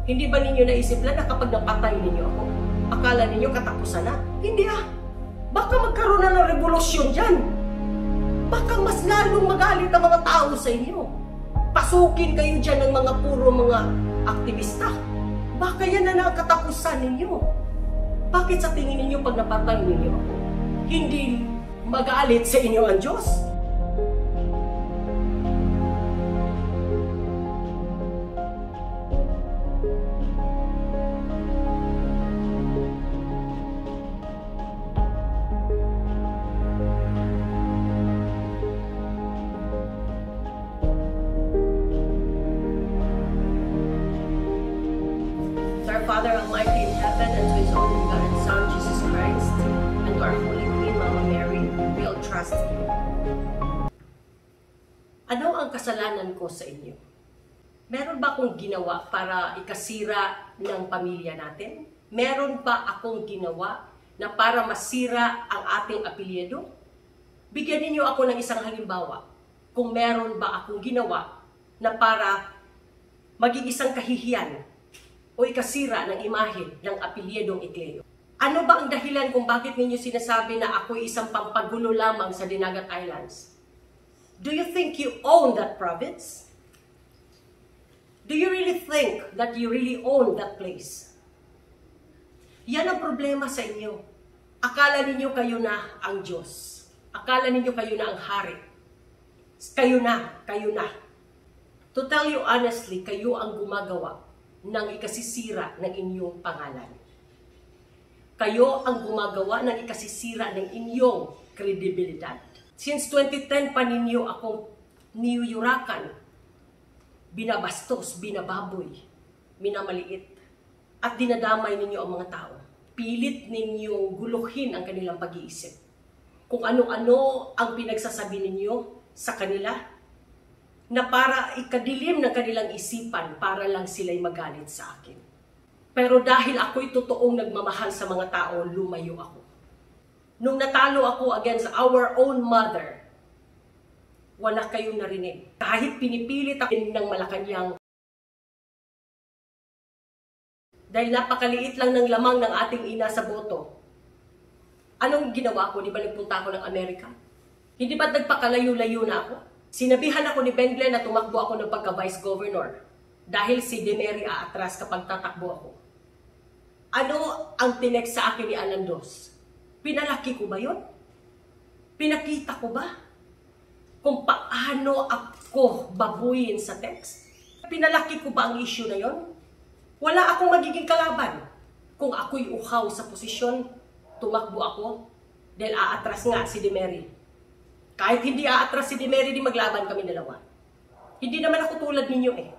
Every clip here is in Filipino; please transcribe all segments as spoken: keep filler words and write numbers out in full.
Hindi ba ninyo naisip lang na kapag napatay ninyo ako, akala ninyo katapusan na? Hindi ah. Baka magkaroon na ng revolusyon dyan. Baka mas lalong magalit ang mga tao sa inyo. Pasukin kayo dyan ng mga puro mga aktivista. Baka yan na ang katapusan ninyo. Bakit sa tingin ninyo pag napatay ninyo ako, hindi magalit sa inyo ang Diyos? Our Father Almighty in heaven, and to His only begotten Son, Jesus Christ, and to our Holy Queen, Mama Mary, we all trust you. Ano ang kasalanan ko sa inyo? Meron ba akong ginawa para ikasira ng pamilya natin? Meron ba akong ginawa na para masira ang ating apelyido? Bigyan ninyo ako ng isang halimbawa kung meron ba akong ginawa na para maging isang kahihiyan o ikasira ng imahe ng apelyedong Igleo. Ano ba ang dahilan kung bakit ninyo sinasabi na ako'y isang pampagulo lamang sa Dinagat Islands? Do you think you own that province? Do you really think that you really own that place? Yan ang problema sa inyo. Akala ninyo kayo na ang Diyos. Akala ninyo kayo na ang hari. Kayo na, kayo na. To tell you honestly, kayo ang gumagawa ng ikasisira ng inyong pangalan. Kayo ang gumagawa ng ikasisira ng inyong kredibilidad. Since twenty ten pa ninyo akong niyuyurakan, binabastos, binababoy, minamaliit, at dinadamay ninyo ang mga tao. Pilit ninyong guluhin ang kanilang pag-iisip. Kung ano-ano ang pinagsasabi ninyo sa kanila, na para ikadilim ng kanilang isipan para lang sila'y magalit sa akin. Pero dahil ako'y totoong nagmamahal sa mga tao, lumayo ako. Nung natalo ako against our own mother, wala kayong narinig. Kahit pinipilit ako ng Malacanang, dahil napakaliit lang ng lamang ng ating ina sa boto, anong ginawa ko? Di ba nagpunta ako ng Amerika? Hindi ba nagpakalayo-layo na ako? Sinabihan ako ni Ben Glenn na tumakbo ako ng pagka-vice governor dahil si Demery aatras kapag tatakbo ako. Ano ang tinext sa akin ni Alandos? Pinalaki ko ba yun? Pinakita ko ba kung paano ako babuyin sa text? Pinalaki ko ba ang issue na yun? Wala akong magiging kalaban. Kung ako'y uhaw sa posisyon, tumakbo ako dahil aatras nga si Demery. Kahit hindi aatras si Demery, di maglaban kami dalawa. Hindi naman ako tulad ninyo eh.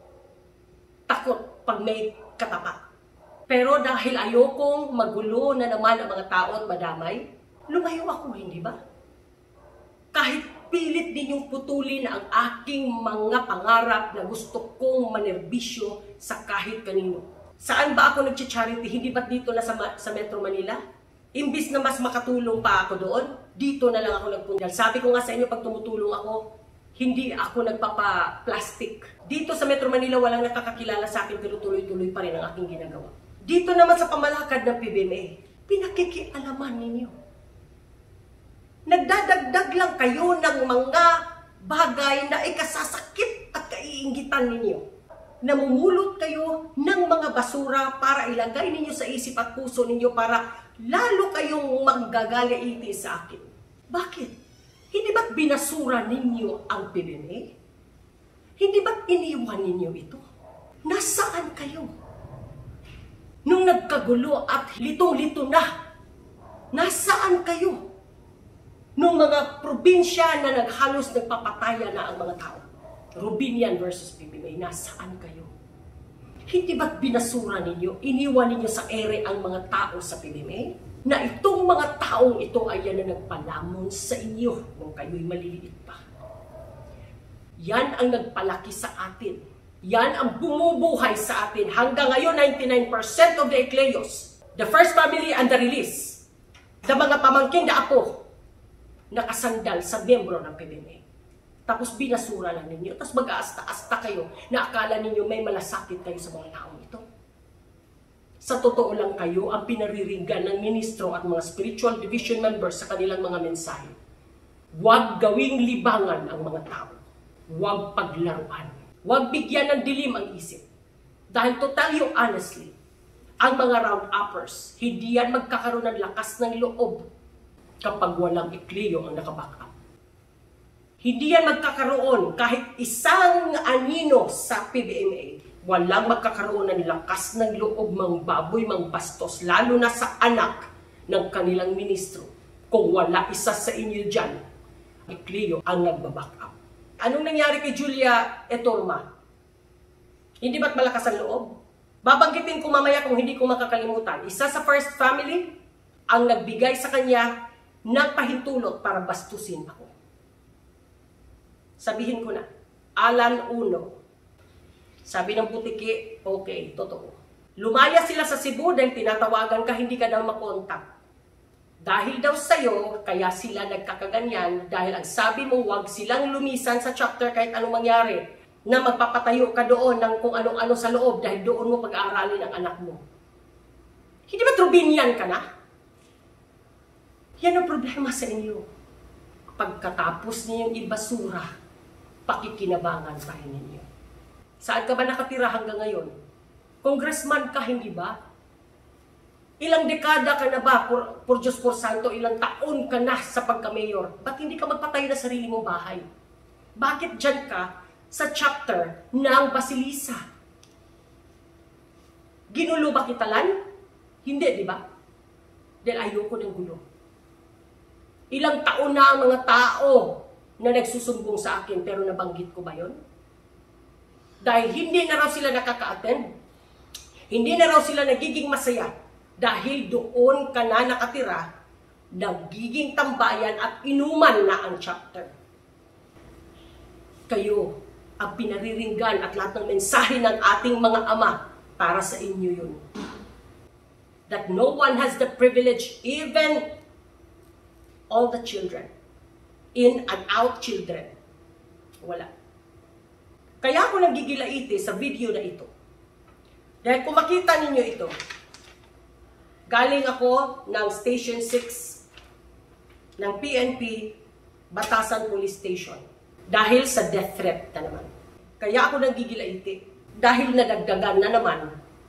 Takot pag may katapat. Pero dahil ayokong magulo na naman ang mga tao at madamay, lumayo ako, hindi ba? Kahit pilit ninyong putulin ang aking mga pangarap na gusto kong manerbisyo sa kahit kanino. Saan ba ako nag-charity? Hindi ba dito na sa, sa Metro Manila? Imbis na mas makatulong pa ako doon, dito na lang ako nagpungal. Sabi ko nga sa inyo, pag tumutulong ako, hindi ako nagpapa-plastic. Dito sa Metro Manila, walang nakakakilala sa akin, pero tuloy-tuloy pa rin ang aking ginagawa. Dito naman sa pamalakad ng P B M A, pinakikialaman ninyo. Nagdadagdag lang kayo ng mga bagay na ikasasakit at kaiingitan ninyo. Namumulot kayo ng mga basura para ilagay ninyo sa isip at puso ninyo para lalo kayong manggagalaiti sa akin. Bakit? Hindi ba't binasura ninyo ang P B M A? Hindi ba't iniwan ninyo ito? Nasaan kayo? Nung nagkagulo at litong-lito na, nasaan kayo? Nung mga probinsya na naghalos nagpapataya na ang mga tao. Rubinian versus P B M A, nasaan kayo? Hindi ba't binasura ninyo, iniwan ninyo sa ere ang mga tao sa P B M A? Na itong mga taong ito ay yan na nagpalamon sa inyo nung kayo'y maliliit pa. Yan ang nagpalaki sa atin. Yan ang bumubuhay sa atin. Hanggang ngayon, ninety-nine percent of the Ecleos, the first family and the release, the mga pamangkin na apo, nakasandal sa miyembro ng P B M A. Tapos binasura lang ninyo. Tapos mag-aasta-asta kayo na akala ninyo may malasakit kayo sa mga taong ito. Sa totoo lang kayo ang pinariringgan ng ministro at mga spiritual division members sa kanilang mga mensahe. Huwag gawing libangan ang mga tao. Huwag paglaruan. Huwag bigyan ng dilim ang isip. Dahil to tell you honestly, ang mga round-uppers, hindi yan magkakaroon ng lakas ng loob kapag walang ikleyo ang nakaback up. Hindi yan magkakaroon kahit isang anino sa P B M A. Walang magkakaroon ng lakas ng loob mang baboy, mang bastos, lalo na sa anak ng kanilang ministro. Kung wala isa sa inyo dyan, ikleyo ang nagbaback up. Anong nangyari kay Julia Etorma? Hindi ba't malakas ang loob? Babanggitin ko mamaya kung hindi ko makakalimutan. Isa sa first family ang nagbigay sa kanya ng pahintulot para bastusin ako. Sabihin ko na, Alan Uno. Sabi ng butiki, okay, totoo. Lumaya sila sa Cebu dahil tinatawagan ka, hindi ka daw makontak. Dahil daw sa'yo, kaya sila nagkakaganyan dahil ang sabi mo, wag silang lumisan sa chapter kahit anong mangyari. Na magpapatayo ka doon ng kung anong-ano sa loob dahil doon mo pag-aaralin ang anak mo. Hindi ba trubinyan ka na? Yan ang problema sa inyo. Pagkatapos ninyong ibasura, pakikinabangan pa rin ninyo. Saan ka ba nakatira hanggang ngayon? Congressman ka, hindi ba? Ilang dekada ka na ba, por, por Diyos por Santo, ilang taon ka na sa pagka-mayor? Ba't hindi ka magpatayo na sarili mong bahay? Bakit dyan ka sa chapter ng Basilisa? Ginulo ba kita lan? Hindi, di ba? Dahil ayoko ng gulo. Ilang taon na ang mga tao na nagsusumbong sa akin, pero nabanggit ko ba yon? Dahil hindi na raw sila nakaka-attend. Hindi na raw sila nagiging masaya. Dahil doon ka na nakatira, nagiging tambayan at inuman na ang chapter. Kayo ang pinariringgan at lahat ng mensahe ng ating mga ama para sa inyo yun. That no one has the privilege, even all the children, in and out children. Wala. Kaya ako nagigilaiti sa video na ito. Dahil kung makita ninyo ito, galing ako ng Station six ng P N P, Batasan Police Station. Dahil sa death threat na naman. Kaya ako nagigilaiti. Dahil nadagdagan na naman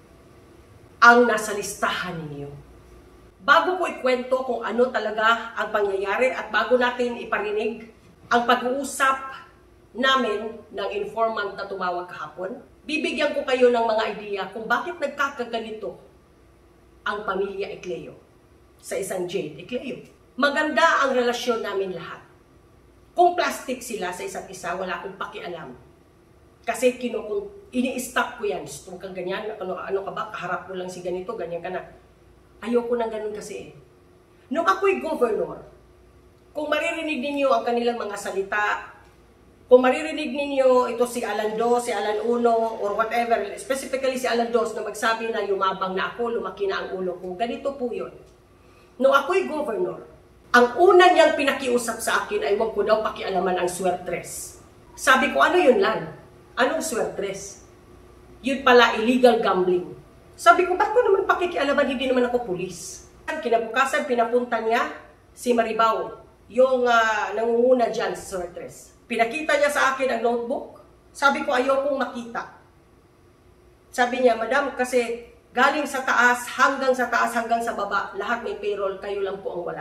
ang nasa listahan ninyo. Bago ko ikwento kung ano talaga ang pangyayari at bago natin iparinig ang pag-uusap namin ng informant na tumawag kahapon, bibigyan ko kayo ng mga idea kung bakit nagkakaganito ang pamilya Ecleo sa isang Jade Ecleo. Maganda ang relasyon namin lahat. Kung plastic sila sa isa't isa, wala akong pakialam. Kasi kinukung, ini-stop ko yan. Gusto kang ganyan, ano, ano ka ba, kaharap mo lang si ganito, ganyan ka na. Ayoko nang ganun kasi. Nung ako'y governor, kung maririnig ninyo ang kanilang mga salita, kung maririnig ninyo ito si Alan Dos, si Alan Uno, or whatever, specifically si Alan Dos na magsabi na yumabang na ako, lumaki na ang ulo ko, ganito po yun. Nung ako'y governor, ang una niyang pinakiusap sa akin ay huwag ko daw pakialaman ang swertres. Sabi ko, ano yun lan? Anong swertres? Yun pala, illegal gambling. Sabi ko, ba't ko naman pakikialaman? Hindi naman ako pulis. Kinabukasan, pinapunta niya si Maribao, yung uh, nangunguna dyan sa swertres. Pinakita niya sa akin ang notebook. Sabi ko, ayokong makita. Sabi niya, madam, kasi galing sa taas, hanggang sa taas, hanggang sa baba, lahat may payroll, kayo lang po ang wala.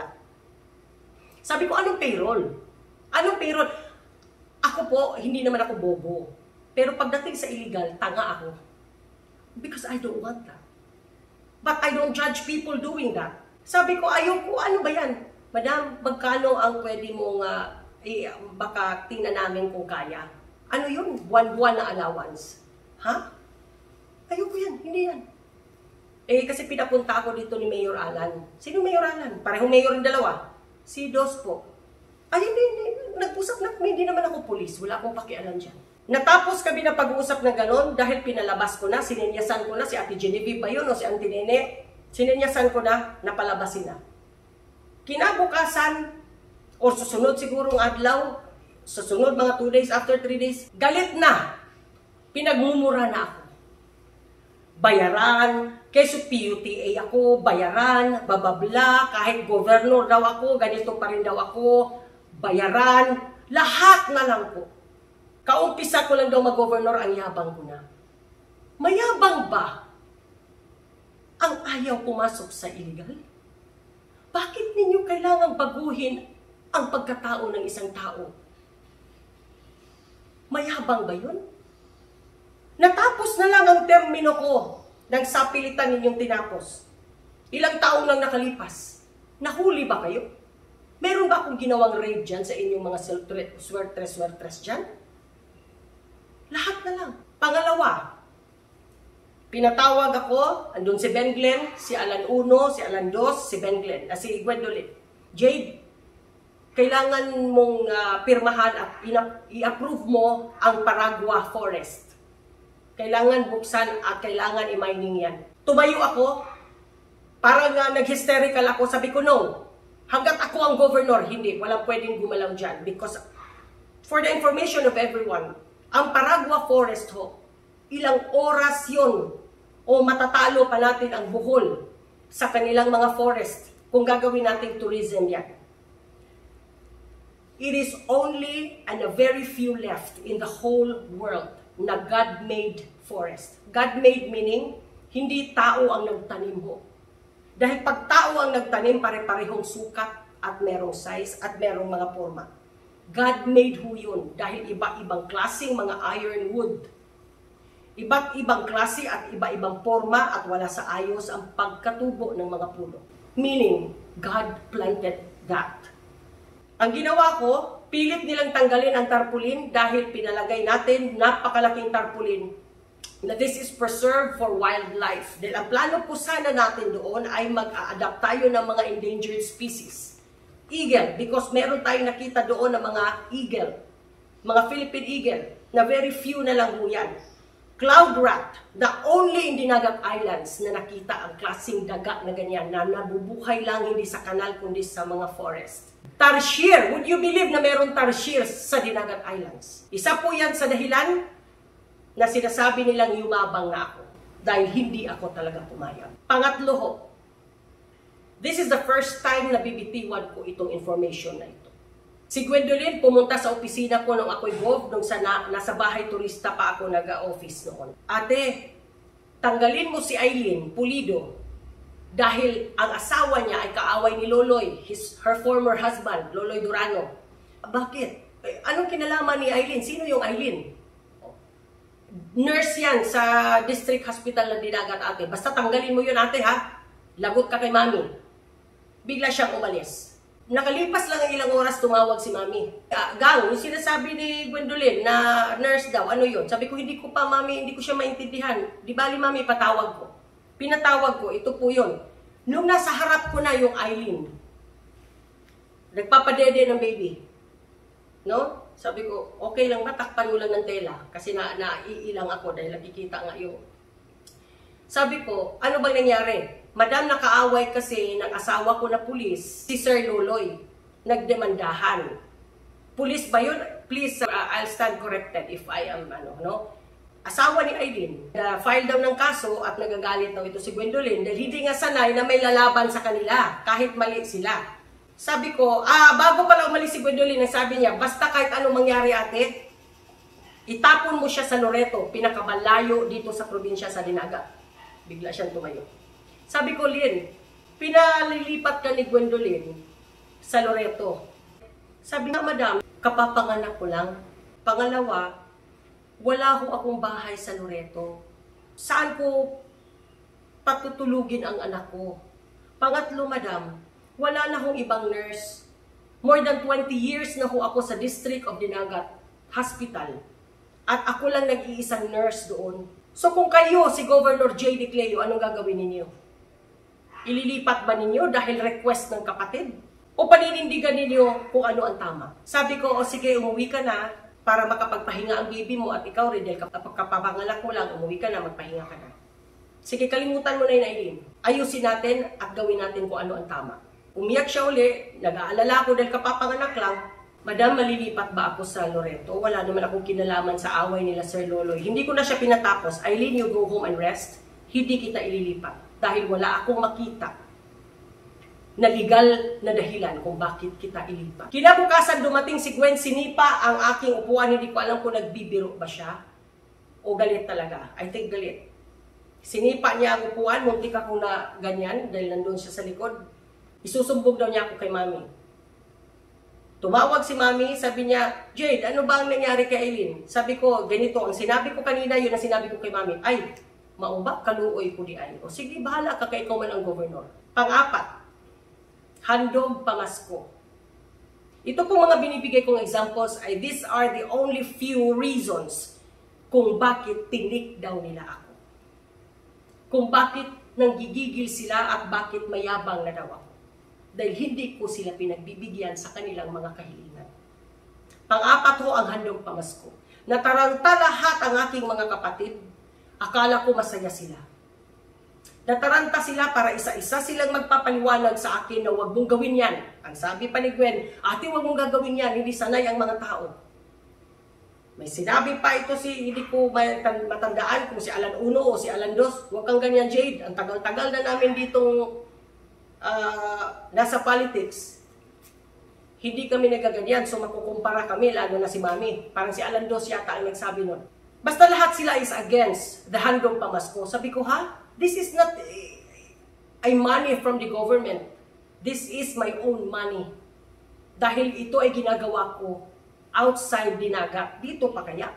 Sabi ko, anong payroll? Anong payroll? Ako po, hindi naman ako bobo. Pero pagdating sa illegal, tanga ako. Because I don't want that. But I don't judge people doing that. Sabi ko, ayoko, ano ba yan? Madam, magkano ang pwede mong, uh, eh, baka tingnan namin kung kaya. Ano yun? Buwan-buwan na allowance. Ha? Ayoko yan, hindi yan. Eh, kasi pinapunta ako dito ni Mayor Alan. Sino Mayor Alan? Parehong mayor yung dalawa. Si Dos po. Ay, hindi, hindi. Nag-usap na kami. Hindi naman ako pulis. Wala akong pakialam dyan. Natapos kami na pag-uusap na gano'n dahil pinalabas ko na, sininyasan ko na, si Ate Genevieve ba yun o si Auntie Nene? Sininyasan ko na, napalabasin na. Kinabukasan, o susunod sigurong adlaw, Sa sunod mga two days, after three days, galit na. Pinagmumura na ako. Bayaran, keso P U T A ako, bayaran, bababla, kahit governor daw ako, ganito pa rin daw ako, bayaran, lahat na lang po. Kaumpisa ko lang daw mag-governor, ang yabang ko na. Mayabang ba ang ayaw pumasok sa illegal? Bakit ninyo kailangang baguhin ang pagkatao ng isang tao? Mayabang ba yun? Natapos na lang ang termino ko ng sapilitan ninyong tinapos. Ilang taong lang nakalipas. Nahuli ba kayo? Meron ba akong ginawang raid dyan sa inyong mga swertres-swertres dyan? Lahat na lang. Pangalawa, pinatawag ako, andun si Ben Glenn, si Alan Uno, si Alan Dos, si Ben Glenn, uh, si Gwendolyn. Jade, kailangan mong uh, pirmahan at i-approve mo ang Paragua Forest. Kailangan buksan at kailangan i-mining yan. Tumayo ako, parang uh, nag-hysterical ako, sabi ko no. Hanggat ako ang governor, hindi, walang pwedeng gumalaw dyan. Because for the information of everyone, ang Paragua Forest ho, ilang oras yun o matatalo pa natin ang Bohol sa kanilang mga forest kung gagawin natin tourism yan. It is only and a very few left in the whole world na God-made forest. God-made meaning, hindi tao ang nagtanim ho. Dahil pag tao ang nagtanim, pare-parehong sukat at merong size at merong mga forma. God-made ho yun dahil iba-ibang klaseng mga ironwood. Iba't ibang klase at iba-ibang forma at wala sa ayos ang pagkatubo ng mga puno. Meaning, God planted that. Ang ginawa ko, pilit nilang tanggalin ang tarpaulin dahil pinalagay natin napakalaking tarpaulin na this is preserved for wildlife. Dahil ang plano po sana natin doon ay mag-a-adapt tayo ng mga endangered species. Eagle, because meron tayong nakita doon ng mga eagle, mga Philippine eagle, na very few na lang ho yan. Cloud rat, the only in Dinagat Islands na nakita ang klaseng daga na ganyan, na nabubuhay lang hindi sa kanal kundi sa mga forest. Tarsier, would you believe na meron tarsier sa Dinagat Islands? Isa po yan sa dahilan na sinasabi nilang yumabang na ako dahil hindi ako talaga pumayag. Pangatlo ho, this is the first time na bibitiwan ko itong information na ito. Si Gwendolyn pumunta sa opisina ko nung ako'y gov, nung sa na, nasa bahay turista pa ako nag-office noon. Ate, tanggalin mo si Eileen Pulido dahil ang asawa niya ay kaaway ni Loloy, his, her former husband, Loloy Durano. Bakit? Eh, anong kinalaman ni Eileen? Sino yung Eileen? Nurse yan sa district hospital ng Dinagat, ate. Basta tanggalin mo yun, ate, ha? Lagot ka kay mami. Bigla siyang umalis. Nakalipas lang ang ilang oras, tumawag si mami. Uh, Gang, yung sinasabi ni Gwendolyn na nurse daw, ano yun? Sabi ko, hindi ko pa, mami, hindi ko siya maintindihan. Di bali, mami, patawag ko. Pinatawag ko, ito po yun. Nung nasa harap ko na yung Eileen, nagpapadede ng baby. No? Sabi ko, okay lang ba, takpan mo lang ng tela. Kasi na, naiilang ako dahil nakikita nga yung... Sabi ko, ano bang nangyari? Madam, nakaaway kasi ng asawa ko na pulis, si Sir Loloy, nagdemandahan. Pulis ba yun? Please, uh, I'll stand corrected if I am, ano, no? Asawa ni Eileen, na file daw ng kaso at nagagalit daw ito si Gwendolyn dahil hindi nga sanay na may lalaban sa kanila, kahit mali sila. Sabi ko, ah, bago pala umalis si Gwendolyn, sabi niya, basta kahit anong mangyari, ate, itapon mo siya sa Loreto, pinakabalayo dito sa probinsya sa Dinagat. Bigla siyang tumayo. Sabi ko, Lynn, pinalilipat ka ni Gwendolyn sa Loreto. Sabi nga, madam, kapapanganak ko lang. Pangalawa, wala ho akong bahay sa Loreto. Saan ko patutulugin ang anak ko? Pangatlo, madam, wala na hong ibang nurse. More than twenty years na ho ako sa District of Dinagat Hospital. At ako lang nag-iisang nurse doon. So kung kayo, si Governor J D Cleo, anong gagawin ninyo? Ililipat ba ninyo dahil request ng kapatid? O paninindigan ninyo kung ano ang tama? Sabi ko, o sige, umuwi ka na para makapagpahinga ang baby mo at ikaw rin, dahil kapag kapapanganak mo lang, umuwi ka na, magpahinga ka na. Sige, kalimutan mo na yun, Eileen. Ayusin natin at gawin natin kung ano ang tama. Umiyak siya uli, nag-aalala ko dahil kapapanganak lang, Madam, malilipat ba ako sa Loreto? Wala naman akong kinalaman sa away nila Sir Loloy. Hindi ko na siya pinatapos. Eileen, you go home and rest. Hindi kita ililipat. Dahil wala akong makita na legal na dahilan kung bakit kita ilipat. Kinabukasan dumating si Gwen, sinipa ang aking upuan. Hindi ko alam kung nagbibiro ba siya o galit talaga. I think galit. Sinipa niya ang upuan, muntik ako na ganyan dahil nandun siya sa likod. Isusumbog daw niya ako kay Mami. Tumawag si Mami, sabi niya, Jade, ano ba ang nangyari kay Eileen? Sabi ko, ganito, ang sinabi ko kanina, yun ang sinabi ko kay Mami. Ay, maumba, kaluoy ko di ay. O sige, bahala ka kay ikaw man ang governor. Pang-apat, handog pamasko. Ito pong mga binibigay kong examples ay these are the only few reasons kung bakit tinik daw nila ako. Kung bakit nanggigigil sila at bakit mayabang na daw ako. Dahil hindi ko sila pinagbibigyan sa kanilang mga kahilingan. Pang-apat ho ang handog pamasko. Nataranta lahat ang aking mga kapatid. Akala ko masaya sila. Nataranta sila para isa-isa silang magpapaliwanag sa akin na huwag mong gawin yan. Ang sabi pa ni Gwen, ate huwag mong gagawin yan, hindi sanay ang mga tao. May sinabi pa ito si, hindi ko matandaan kung si Alan Uno o si Alan Dos. Huwag kang ganyan, Jade. Ang tagal-tagal na namin ditong uh, nasa politics. Hindi kami nagaganyan, so makukumpara kami, lalo na si Mami. Parang si Alan Dos yata ang nagsabi nun. Basta lahat sila is against the handog pamasko. Sabi ko, ha? This is not a money from the government. This is my own money. Dahil ito ay ginagawa ko outside Dinagat. Dito pa kaya?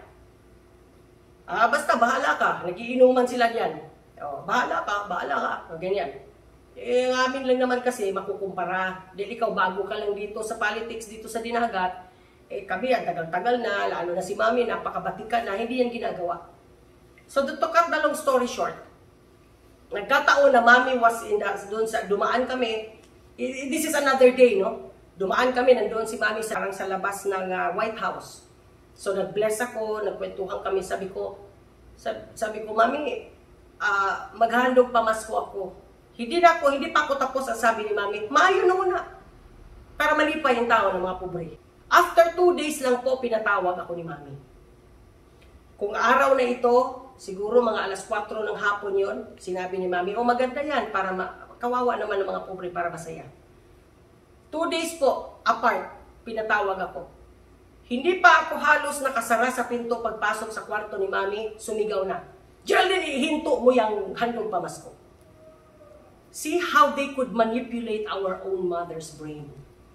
Ah, basta bahala ka. Nagiinuman sila diyan. Oh, bahala ka, bahala ka. Ganyan. Eh, amin lang naman kasi makukumpara. Dahil ikaw bago ka lang dito sa politics, dito sa Dinagat. Eh, kami, ang tagal-tagal na, lalo na si Mami, napakabatikan na, hindi yan ginagawa. So, to cut the long story short, nagkataon na Mami was in the, doon sa, dumaan kami, this is another day, no? Dumaan kami, nandoon si Mami sa, sa labas ng uh, White House. So, nag-bless ako, nagkwentuhan kami, sabi ko, sabi, sabi ko, Mami, uh, maghandog pamasko ako. Hindi na ako, hindi pa ako tapos ang sabi ni Mami, maayo na muna. Para malipay yung tao ng mga pobre. After two days lang po, pinatawag ako ni Mami. Kung araw na ito, siguro mga alas kwatro ng hapon yon, sinabi ni Mami, oh maganda yan, para kawawa naman ng mga pobre para masaya. Two days po, apart, pinatawag ako. Hindi pa ako halos nakasara sa pinto pagpasok sa kwarto ni Mami, sumigaw na. Geraldine, ihinto mo yung handog pamasko. See how they could manipulate our own mother's brain.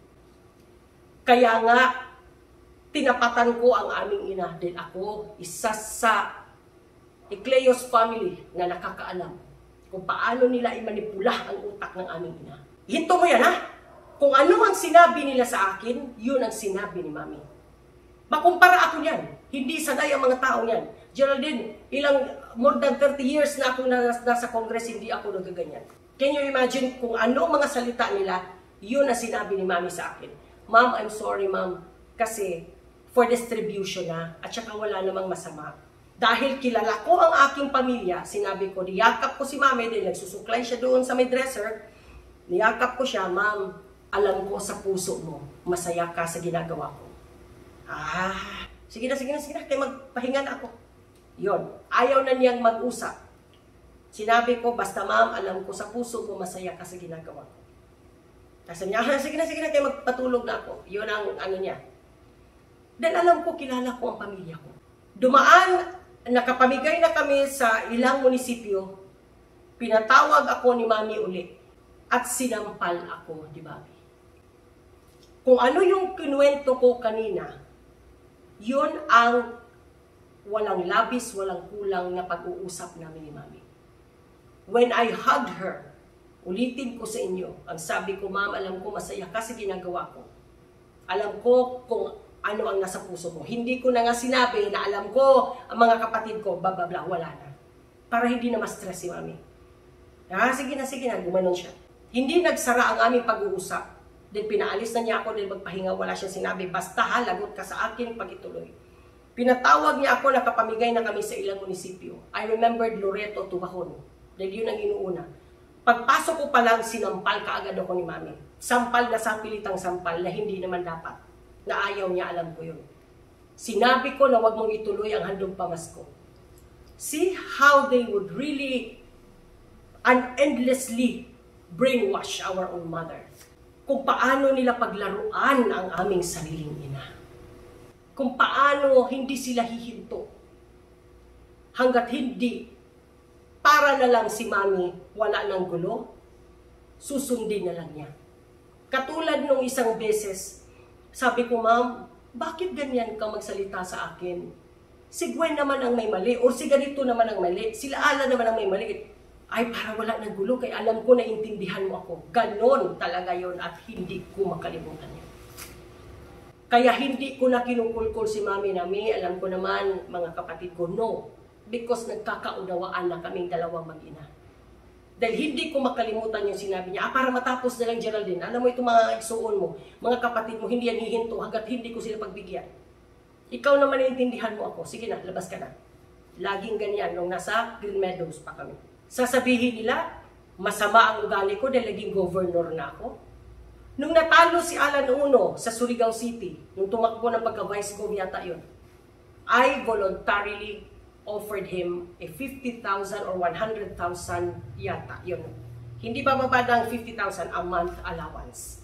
Kaya nga, tinapatan ko ang aming ina dahil ako isa sa Ecleos family na nakakaalam kung paano nila imanipula ang utak ng aming ina. Hinto mo yan, ha? Kung ano ang sinabi nila sa akin, yun ang sinabi ni Mami. Makumpara ako niyan. Hindi sanay ang mga tao niyan. Geraldine, ilang more than thirty years na ako na, nasa Congress, hindi ako nagaganyan. Can you imagine kung ano mga salita nila, yun ang sinabi ni Mami sa akin. Ma'am, I'm sorry, Ma'am, kasi for distribution na, at saka wala namang masama. Dahil kilala ko ang aking pamilya, sinabi ko, niyakap ko si Mami, dahil nagsusuklay siya doon sa may dresser, niyakap ko siya, Ma'am, alam ko sa puso mo, masaya ka sa ginagawa ko. Ah, sige na, sige na, sige na, kaya magpahinga na ako. Yon, ayaw na niyang mag-usap. Sinabi ko, basta Ma'am, alam ko sa puso mo, masaya ka sa ginagawa ko. Kasi niya, ah, sige na, sige na, kaya magpatulog na ako. Yun ang ano niya. Dahil alam ko, kilala ko ang pamilya ko. Dumaan, nakapamigay na kami sa ilang munisipyo, pinatawag ako ni Mami uli, at sinampal ako ni Mami. Kung ano yung kinuwento ko kanina, yun ang walang labis, walang kulang na pag-uusap namin ni Mami. When I hugged her, ulitin ko sa inyo, ang sabi ko, Ma'am, alam ko masaya ka sa ginagawa ko. Alam ko kung ano ang nasa puso mo. Hindi ko na nga sinabi na alam ko ang mga kapatid ko, bababla, wala na. Para hindi na ma-stress si Mami. Ah, sige na, sige na, gumanon siya. Hindi nagsara ang aming pag-uusap. Dahil pinaalis na niya ako dahil magpahinga, wala siyang sinabi. Basta ha, lagot ka sa akin pag ituloy. Pinatawag niya ako, nakapamigay na kami sa ilang munisipyo. I remembered Loreto, Tubahon. Dahil yun ang inuuna. Pagpasok ko pa lang, sinampal kaagad ako ni Mami. Sampal na sapilitang sampal na hindi naman dapat. na ayaw niya, alam ko yun. Sinabi ko na wag mong ituloy ang handog pamasko. See how they would really and endlessly brainwash our own mother. Kung paano nila paglaruan ang aming sariling ina. Kung paano hindi sila hihinto. Hanggat hindi, para na lang si mami wala ng gulo, susundin na lang niya. Katulad nung isang beses, sabi ko, ma'am, bakit ganyan ka magsalita sa akin? Si Gwen naman ang may mali, o si ganito naman ang mali, sila Ala naman ang may mali. Ay, para wala ng gulo, kaya alam ko na intindihan mo ako. Ganon talaga yon at hindi ko makalimutan yun. Kaya hindi ko na kinukulkul si mami na, may alam ko naman, mga kapatid ko, no. Because nagkakaunawaan na kaming dalawang mag-ina. Dahil hindi ko makalimutan yung sinabi niya, ah, para matapos na lang, Geraldine, alam mo itong mga isuon mo, mga kapatid mo, hindi yan hihinto hanggat hindi ko sila pagbigyan. Ikaw naman naiintindihan mo ako, sige na, labas ka na. Laging ganyan, nung nasa Green Meadows pa kami. Sasabihin nila, masama ang ugali ko dahil naging governor na ako. Nung natalo si Alan Uno sa Surigao City, nung tumakbo ng pagka-vice gov yata yun, I voluntarily offered him a fifty thousand or one hundred thousand yata yun. Hindi bababa ng fifty thousand a month allowance.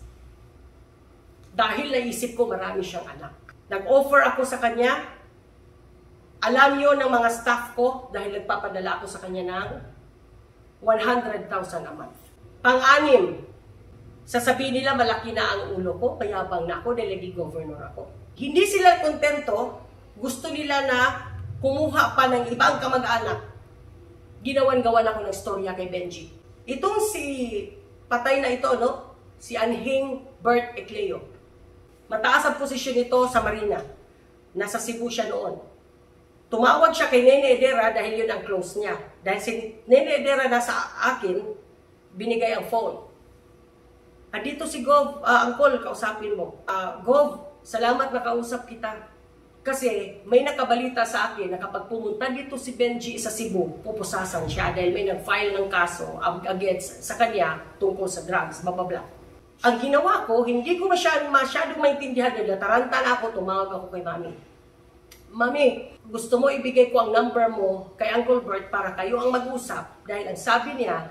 Dahil naisip ko marami siyang anak. Nag-offer ako sa kanya, alam yun ng mga staff ko dahil nagpapadala ako sa kanya ng one hundred thousand a month. Pang-anim, sasabihin nila malaki na ang ulo ko, mayabang na ako, dahil naging governor ako. Hindi sila kontento, gusto nila na kumuha pa ng ibang kamag-anak. Ginawan-gawan ako ng storya kay Benji. Itong si patay na ito, no? Si Anhing Bert Ecleo. Mataas ang posisyon nito sa Marina. Nasa Cebu siya noon. Tumawag siya kay Nene Edera dahil yun ang close niya. Dahil si Nene Edera nasa akin, binigay ang phone. At dito si Gov, uh, Uncle, kausapin mo. Uh, Gov, salamat na kausap kita. Kasi may nakabalita sa akin na kapag pumunta dito si Benji sa Cebu, pupusasan siya dahil may nag-file ng kaso against sa kanya tungkol sa drugs, bababla. Ang ginawa ko, hindi ko masyadong, masyadong maintindihan nila. Taranta na ako, tumawag ako kay Mami. Mami, gusto mo ibigay ko ang number mo kay Uncle Bert para kayo ang mag-usap dahil ang sabi niya,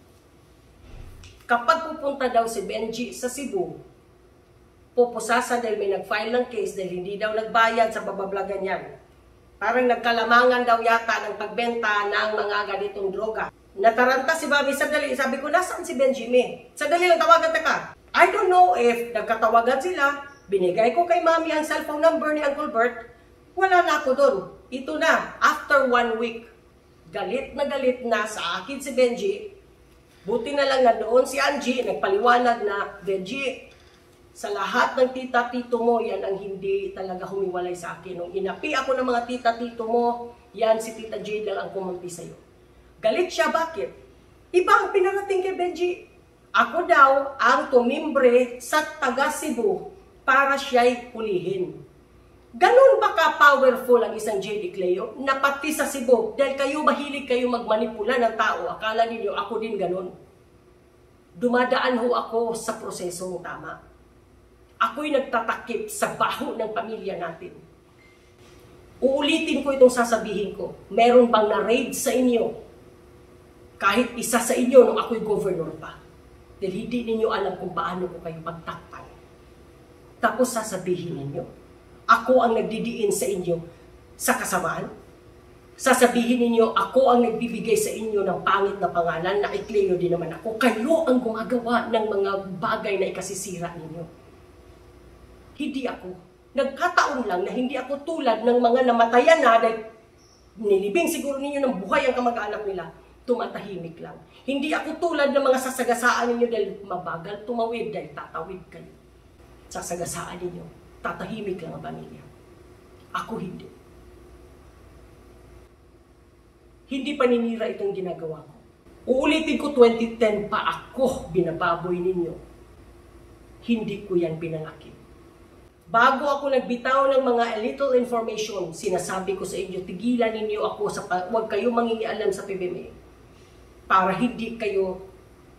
kapag pupunta daw si Benji sa Cebu, pupusasan dahil may nag-file ng case dahil hindi daw nagbayad sa babablagan yan. Parang nagkalamangan daw yata ng pagbenta ng mga ganitong droga. Nataranta si Bobby, sadali, sabi ko, nasaan si Benjamin? Sadali lang, tawagan na ka. I don't know if nagkatawagan sila, binigay ko kay Mami ang cellphone number ni Uncle Bert, wala na ako doon. Ito na, after one week, galit na galit na sa akin si Benji. Buti na lang na doon si Angie, nagpaliwanag na, Benji, sa lahat ng tita-tito mo, yan ang hindi talaga humiwalay sa akin. Nung inapi ako ng mga tita-tito mo, yan si Tita Jade lang ang kumampi sa'yo. Galit siya, bakit? Iba ang pinarating kay Benji. Ako daw ang tumimbre sa taga Cebu para siya'y pulihin. Ganun ba ka-powerful ang isang Jade Ecleo na pati sa Cebu, dahil kayo mahilig kayo magmanipula ng tao, akala ninyo ako din ganun. Dumadaan ho ako sa prosesong tama. Ako'y nagtatakip sa baho ng pamilya natin. Uulitin ko itong sasabihin ko. Meron bang na-raid sa inyo? Kahit isa sa inyo nung ako'y governor pa. Dahil hindi ninyo alam kung paano ko kayo pagtakpan. Tapos sasabihin ninyo, ako ang nagdidiin sa inyo sa kasamaan. Sasabihin ninyo, ako ang nagbibigay sa inyo ng pangit na pangalan na Ecleo din naman ako. Kayo ang gumagawa ng mga bagay na ikasisira ninyo. Hindi ako. Nagkataon lang na hindi ako tulad ng mga namatayan na dahil nilibing siguro ninyo ng buhay ang kamag-anak nila. Tumatahimik lang. Hindi ako tulad ng mga sasagasaan ninyo dahil mabagal tumawid dahil tatawid kayo. Sasagasaan ninyo. Tatahimik lang ang pamilya. Ako hindi. Hindi paninira itong ginagawa ko. Uulitin ko twenty ten pa ako binababoy ninyo. Hindi ko yan pinangakit. Bago ako nagbitaw ng mga little information, sinasabi ko sa inyo, tigilan ninyo ako sa huwag kayo mangingialam sa P B M A para hindi kayo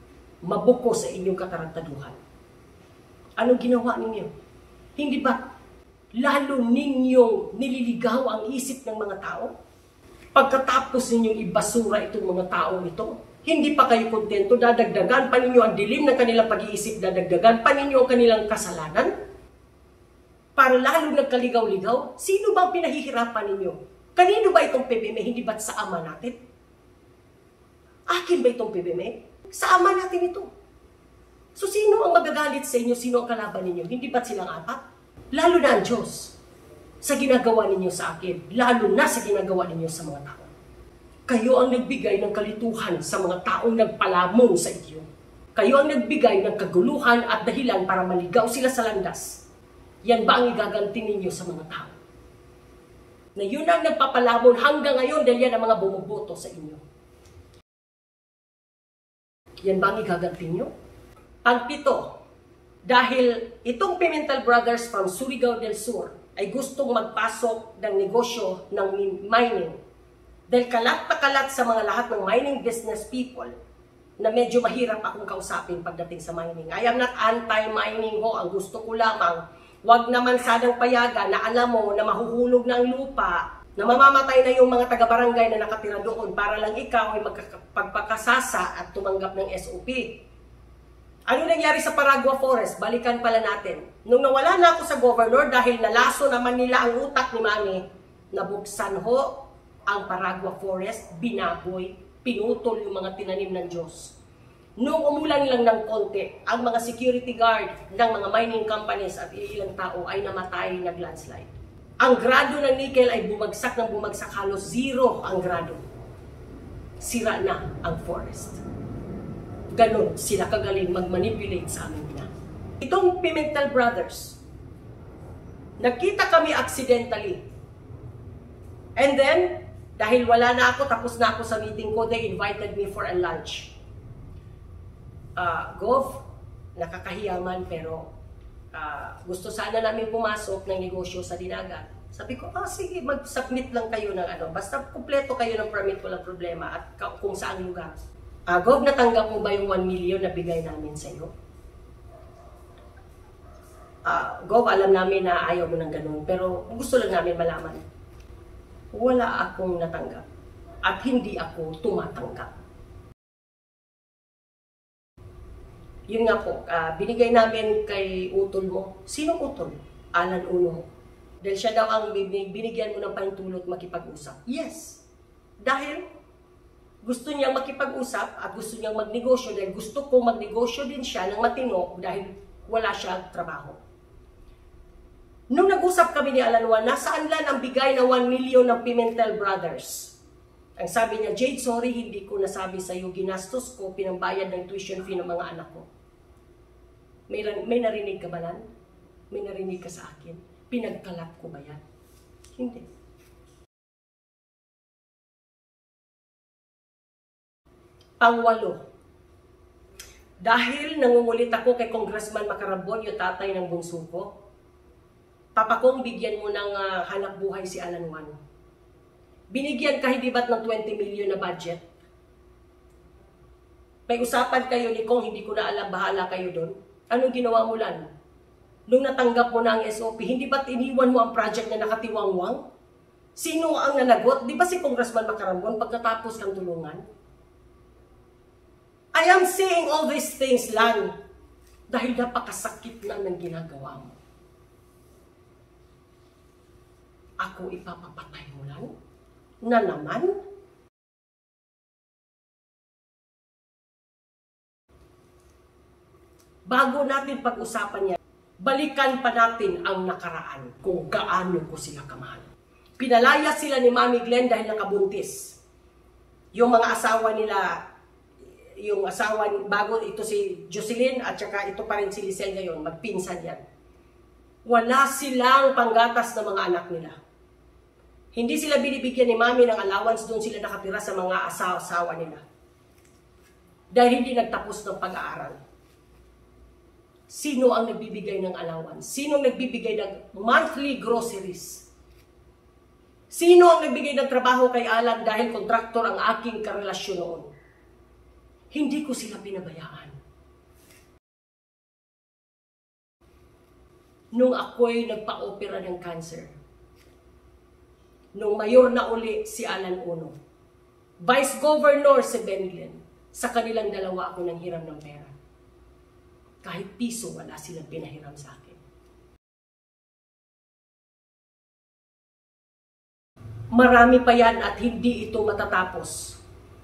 mabuko sa inyong katarantaduhan. Anong ginawa ninyo? Hindi ba lalo ninyong nililigaw ang isip ng mga tao? Pagkatapos ninyong ibasura itong mga taong ito, hindi pa kayo kontento, dadagdagan pa ninyo ang dilim ng kanilang pag-iisip, dadagdagan pa ninyo ang kanilang kasalanan? Para lalo nagkaligaw-ligaw, sino bang pinahihirapan ninyo? Kanino ba itong P B M A? Hindi ba't sa ama natin? Akin ba itong P B M A? Sa ama natin ito. So sino ang magagalit sa inyo? Sino ang kalaban ninyo? Hindi ba't silang apat? Lalo na ang Diyos sa ginagawa ninyo sa akin. Lalo na sa ginagawa ninyo sa mga tao. Kayo ang nagbigay ng kalituhan sa mga taong nagpalamon sa inyo. Kayo ang nagbigay ng kaguluhan at dahilan para maligaw sila sa landas. Yan ba ang igaganti ninyo sa mga tao? Na yun ang nagpapalamon hanggang ngayon dahil yan ang mga bumuboto sa inyo. Yan ba ang igaganti nyo? Pangpito, dahil itong Pimentel Brothers from Surigao del Sur ay gustong magpasok ng negosyo ng mining. Dahil kalat na kalat sa mga lahat ng mining business people na medyo mahirap akong kausapin pagdating sa mining. I am not anti-mining ho. Ang gusto ko lamang, wag naman sanang payagan na alam mo na mahuhulog ng lupa, na mamamatay na yung mga taga-barangay na nakatira doon para lang ikaw ay magpagpakasasa at tumanggap ng S O P. Ano nangyari sa Paragua Forest? Balikan pala natin. Nung nawala na ako sa governor dahil nalaso naman nila ang utak ni Mami, nabuksan ho ang Paragua Forest, binaboy, pinutol yung mga tinanim ng Diyos. Nung umulan lang ng konti, ang mga security guard ng mga mining companies at ilang tao ay namatay, nag-landslide. Ang grado ng nickel ay bumagsak ng bumagsak, halos zero ang grado. Sira na ang forest. Ganon sila kagaling mag-manipulate sa amin na. Itong Pimentel Brothers, nakita kami accidentally. And then, dahil wala na ako, tapos na ako sa meeting ko, they invited me for a lunch. Uh, Gov, nakakahiyaman pero uh, gusto sana namin pumasok ng negosyo sa Dinagat. Sabi ko, oh sige, mag-submit lang kayo ng ano, basta kumpleto kayo ng permit, walang problema at kung saan lugar. Uh, Gov, natanggap mo ba yung one million na bigay namin sa iyo? Uh, Gov, alam namin na ayaw mo ng ganun, pero gusto lang namin malaman. Wala akong natanggap at hindi ako tumatanggap. Yun nga po, uh, binigay namin kay utol mo. Sino utol? Alan Uno. Dahil siya daw ang binigyan mo ng pahintulot makipag-usap. Yes. Dahil gusto niyang makipag-usap at gusto niyang magnegosyo dahil gusto ko magnegosyo din siya ng matino dahil wala siyang trabaho. Nung nag-usap kami ni Alan Juan, nasaan lang ang bigay na one million ng Pimentel Brothers? Ang sabi niya, Jade, sorry, hindi ko nasabi sa iyo, ginastos ko, pinambayad ng tuition fee ng mga anak ko. May, may narinig ka ba lan? May narinig ka sa akin? Pinagkalat ko ba yan? Hindi. Pangwalo, dahil nangungulit ako kay Congressman Macarambon, yung tatay ng bunso ko, Papa kong bigyan mo ng uh, hanap buhay si Alan Juan. Binigyan ka hindi ba't ng twenty million na budget? May usapan kayo ni Kong, hindi ko na alam, bahala kayo doon. Anong ginawa mo lan? Nung natanggap mo na ang S O P, hindi ba't iniwan mo ang project na nakatiwangwang? Sino ang nanagot? Di ba si Congressman Macarambon pagkatapos kang tulungan? I am saying all these things lang dahil napakasakit na ng ginagawa mo. Ako ipapapatay mo lang? Na naman? Bago natin pag-usapan yan, balikan pa natin ang nakaraan kung gaano ko sila kamahal. Pinalaya sila ni Mami Glenn dahil nakabuntis. Yung mga asawa nila, yung asawa, bago ito si Jocelyn at saka ito pa rin si Lisel ngayon, magpinsan yan. Wala silang panggatas ng mga anak nila. Hindi sila binibigyan ni Mami ng allowance, doon sila nakatira sa mga asawa nila. Dahil hindi nagtapos ng pag-aaral. Sino ang nagbibigay ng allowance? Sino ang nagbibigay ng monthly groceries? Sino ang nagbigay ng trabaho kay Alan dahil kontraktor ang aking karelasyon noon? Hindi ko sila pinabayaan. nung ako'y nagpa-opera ng cancer. Nung mayor na uli si Alan Uno. Vice Governor si Ben Glenn. Sa kanilang dalawa ako nang hiram ng pera. Kahit piso wala silang pinahiram sa akin. Marami pa yan at hindi ito matatapos.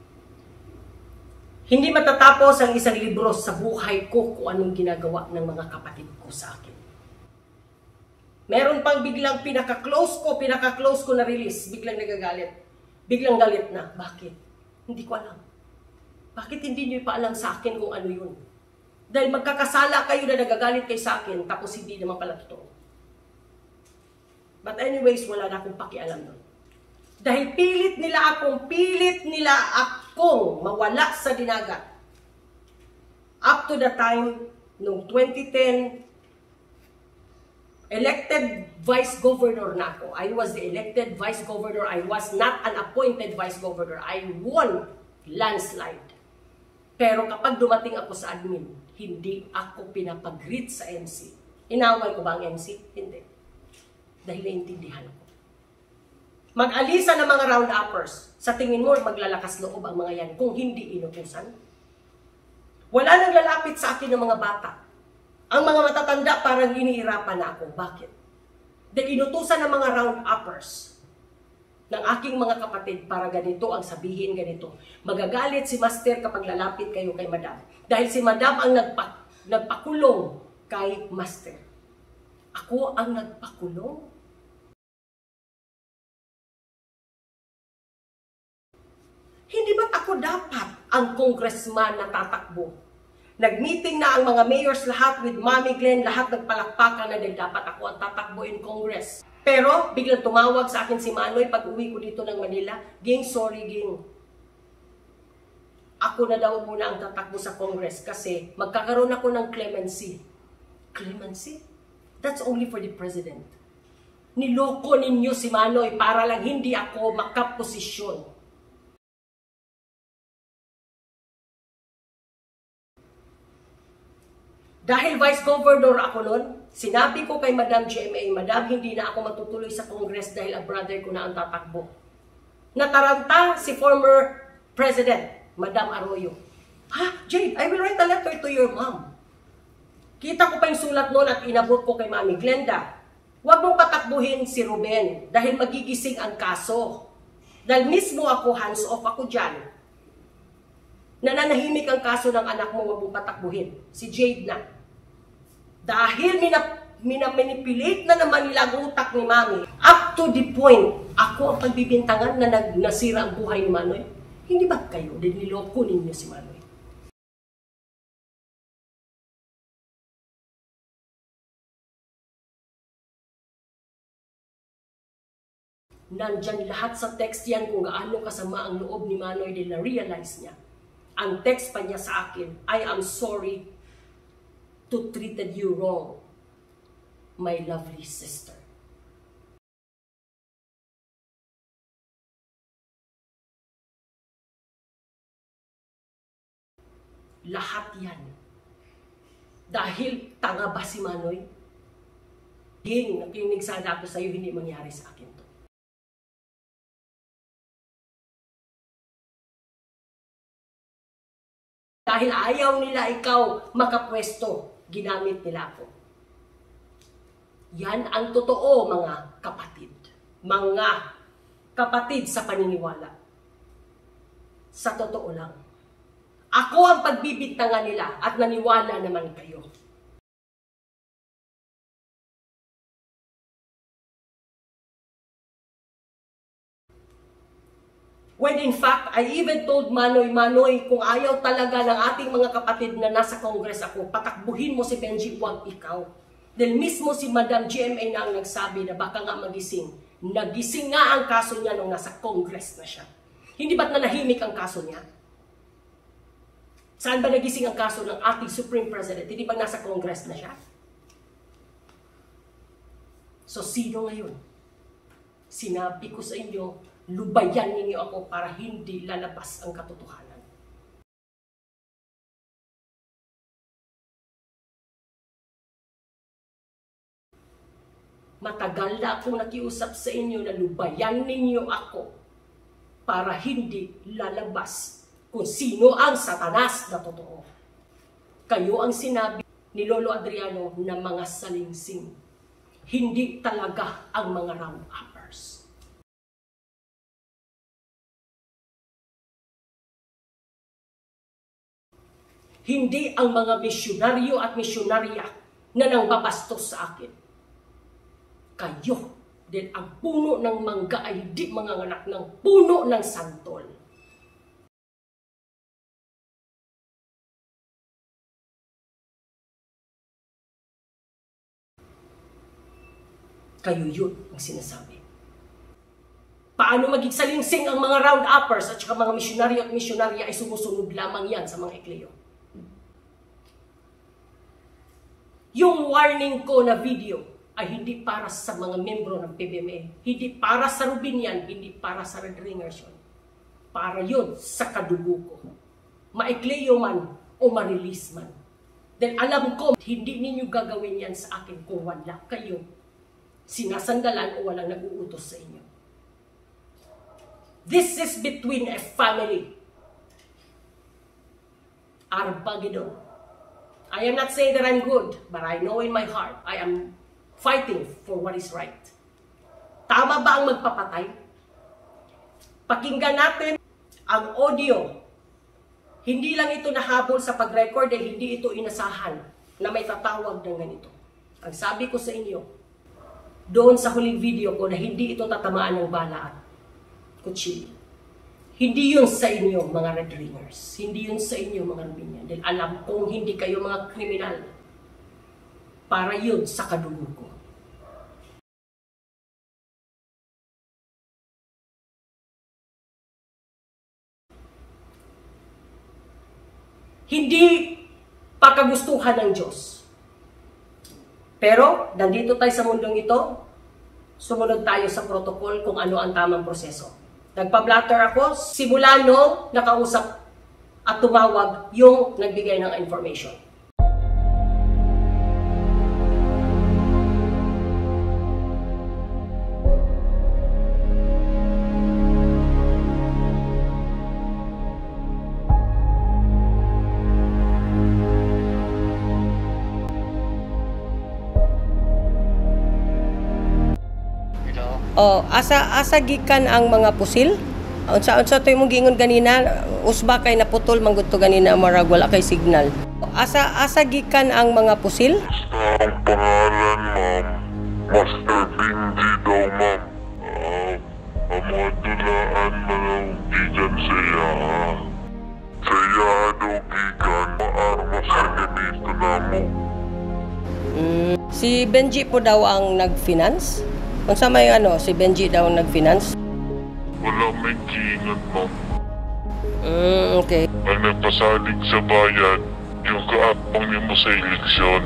Hindi matatapos ang isang libro sa buhay ko kung anong ginagawa ng mga kapatid ko sa akin. Meron pang biglang pinaka-close ko, pinaka-close ko na release, biglang nagagalit. Biglang galit na. Bakit? Hindi ko alam. Bakit hindi niyo ipaalam sa akin kung ano yun? Dahil magkakasala kayo na nagagalit kayo sa akin, tapos hindi naman pala totoo. But anyways, wala na akong pakialam nun. Dahil pilit nila akong, pilit nila akong mawala sa dinagat. Up to the time, noong twenty ten, elected vice governor na ako. I was the elected vice governor. I was not an appointed vice governor. I won landslide. Pero kapag dumating ako sa admin, hindi ako pinapag-greet sa M C. Inaway ko ba ang M C? Hindi. Dahil naintindihan ko. Mag-alisa ng mga round-uppers. Sa tingin mo, maglalakas loob ang mga yan kung hindi inutusan? Wala nang lalapit sa akin ng mga bata. Ang mga matatanda parang iniirapan na ako. Bakit? Dahil inutusan ng mga round-uppers ng aking mga kapatid para ganito ang sabihin, ganito. Magagalit si Master kapag lalapit kayo kay Madam. Dahil si Madam ang nagpa, nagpakulong kay Master. Ako ang nagpakulong. Hindi ba't ako dapat ang congressman na tatakbo? Nag-meeting na ang mga mayors lahat with Mami Glenn, lahat nagpalakpakan na dahil dapat ako ang tatakbo in Congress. Pero biglang tumawag sa akin si Manoy pag uwi ko dito ng Manila, Ging, sorry Ging. Ako na daw muna ang tatakbo sa Congress kasi magkakaroon ako ng clemency. Clemency? That's only for the president. Niloko ninyo si Manoy para lang hindi ako makaposisyon. Dahil Vice Governor ako noon, sinabi ko kay Madam G M A, Madam, hindi na ako matutuloy sa Congress dahil ang brother ko na ang tatakbo. Nataranta si former President, Madam Arroyo. Ha, Jade, I will write a letter to your mom. Kita ko pa yung sulat noon at inabot ko kay Mami Glenda. Huwag mong patakbuhin si Ruben dahil magigising ang kaso. Dahil mismo ako, hands off ako dyan. Nananahimik ang kaso ng anak mo, huwag mong patakbuhin. Si Jade na. Dahil minap, minamanipulate na naman nila ang utak ni Mami, up to the point, ako ang pagbibintangan na nag, nasira ang buhay ni Manoy. Hindi ba kayo? Dahil niloko ninyo si Manoy. Nandyan lahat sa text yan kung gaano kasama ang loob ni Manoy dahil na-realize niya. Ang text pa niya sa akin, I am sorry to treated you wrong, my lovely sister. Lahat yan. Dahil tanga ba si Manoy? Ging, nakinig sana ako sa'yo, hindi mangyari sa akin to. Dahil ayaw nila ikaw makapwesto, ginamit nila ako. Yan ang totoo, mga kapatid. Mga kapatid sa paniniwala. Sa totoo lang. Ako ang pagbibintangan nila at naniwala naman kayo. When in fact, I even told Manoy, Manoy, kung ayaw talaga ng ating mga kapatid na nasa Congress ako, patakbuhin mo si Benji, huwag ikaw. Dahil mismo si Madam G M A na ang nagsabi na baka nga magising. Nagising nga ang kaso niya nung nasa Congress na siya. Hindi ba't nanahimik ang kaso niya? Saan ba nagising ang kaso ng ating Supreme President? Hindi ba nasa Congress na siya? So sino ngayon? Sinabi ko sa inyo, lubayan ninyo ako para hindi lalabas ang katotohanan. Matagal na akong nakiusap sa inyo na lubayan ninyo ako para hindi lalabas kung sino ang Satanas na totoo. Kayo ang sinabi ni Lolo Adriano na mga salingsing. Hindi talaga ang mga round-uppers. Hindi ang mga misyonaryo at misyonarya na nangbabastos sa akin. Kayo din ang puno ng mangga ay hindi mga anak ng puno ng santol. Kayo yun ang sinasabi. Paano maging salingsing ang mga round-uppers at saka mga misyonaryo at misyonarya ay sumusunod lamang yan sa mga ekleyo. Yung warning ko na video ay hindi para sa mga membro ng P B M A. Hindi para sa Rubinian, hindi para sa Red Ringers yun. Para yun sa kadugo ko. Maekleyo man o ma-release man. Dahil alam ko, hindi ninyo gagawin yan sa akin kung wala kayo sinasandalan o walang nag-uutos sa inyo. This is between a family. Armageddon. I am not saying that I'm good, but I know in my heart, I am fighting for what is right. Tama ba ang magpapatay? Pakinggan natin ang audio. Hindi lang ito nahabol sa pag-record dahil hindi ito inasahan na may tatawag ng ganito. Ang sabi ko sa inyo, doon sa huling video ko na hindi ito tatamaan ng bala at kutsilyo. Hindi yun sa inyo, mga Red Ringers. Hindi yun sa inyo, mga Rubinian. Dahil alam kong hindi kayo mga kriminal. Para yun sa kadugo ko. Hindi pa kagustuhan ng Diyos. Pero, nandito tayo sa mundong ito, sumunod tayo sa protocol kung ano ang tamang proseso. Nagpa-blatter ako, simula nung nakausap at tumawag yung nagbigay ng information. Oh, asa asa gikan ang mga pusil? Unsa unsa toy mong giingon ganina? Usba kay naputol man gud to ganina marag wala kay signal. Asa asa gikan ang mga pusil? Ang pangalan, ma'am, Master Benji daw, ma'am. Uh, ang mga dulaan man ang gikan siya. Saya daw gikan maarmas sa ganito na mo. Mm, si Benji po daw ang nag-finance? Unsa may ano, si Benji daw ang nag-finance? Wala may giingan, ma'am. Mm, okay. Ang nagpasalig sa bayan, yung kaapang niyo mo sa eleksyon.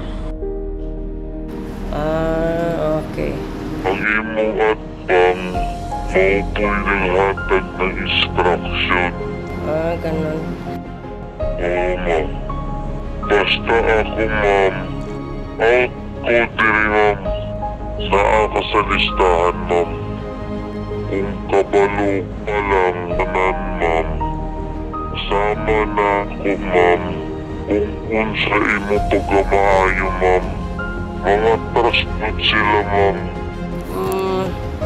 Ah, okay. Ang imo at pang maupoy ng hatag ng instruction. Ah, ganun. Oo, ma'am. Basta ako, ma'am. Out ko diri, ma'am. Naa ka sa listahan, ma'am. Kung kabalo pa lang tanan, ma'am. Sama na ako, ma'am. Kung unsa imo pagamaayo, ma'am. Mga trusted sila, ma'am. Mm.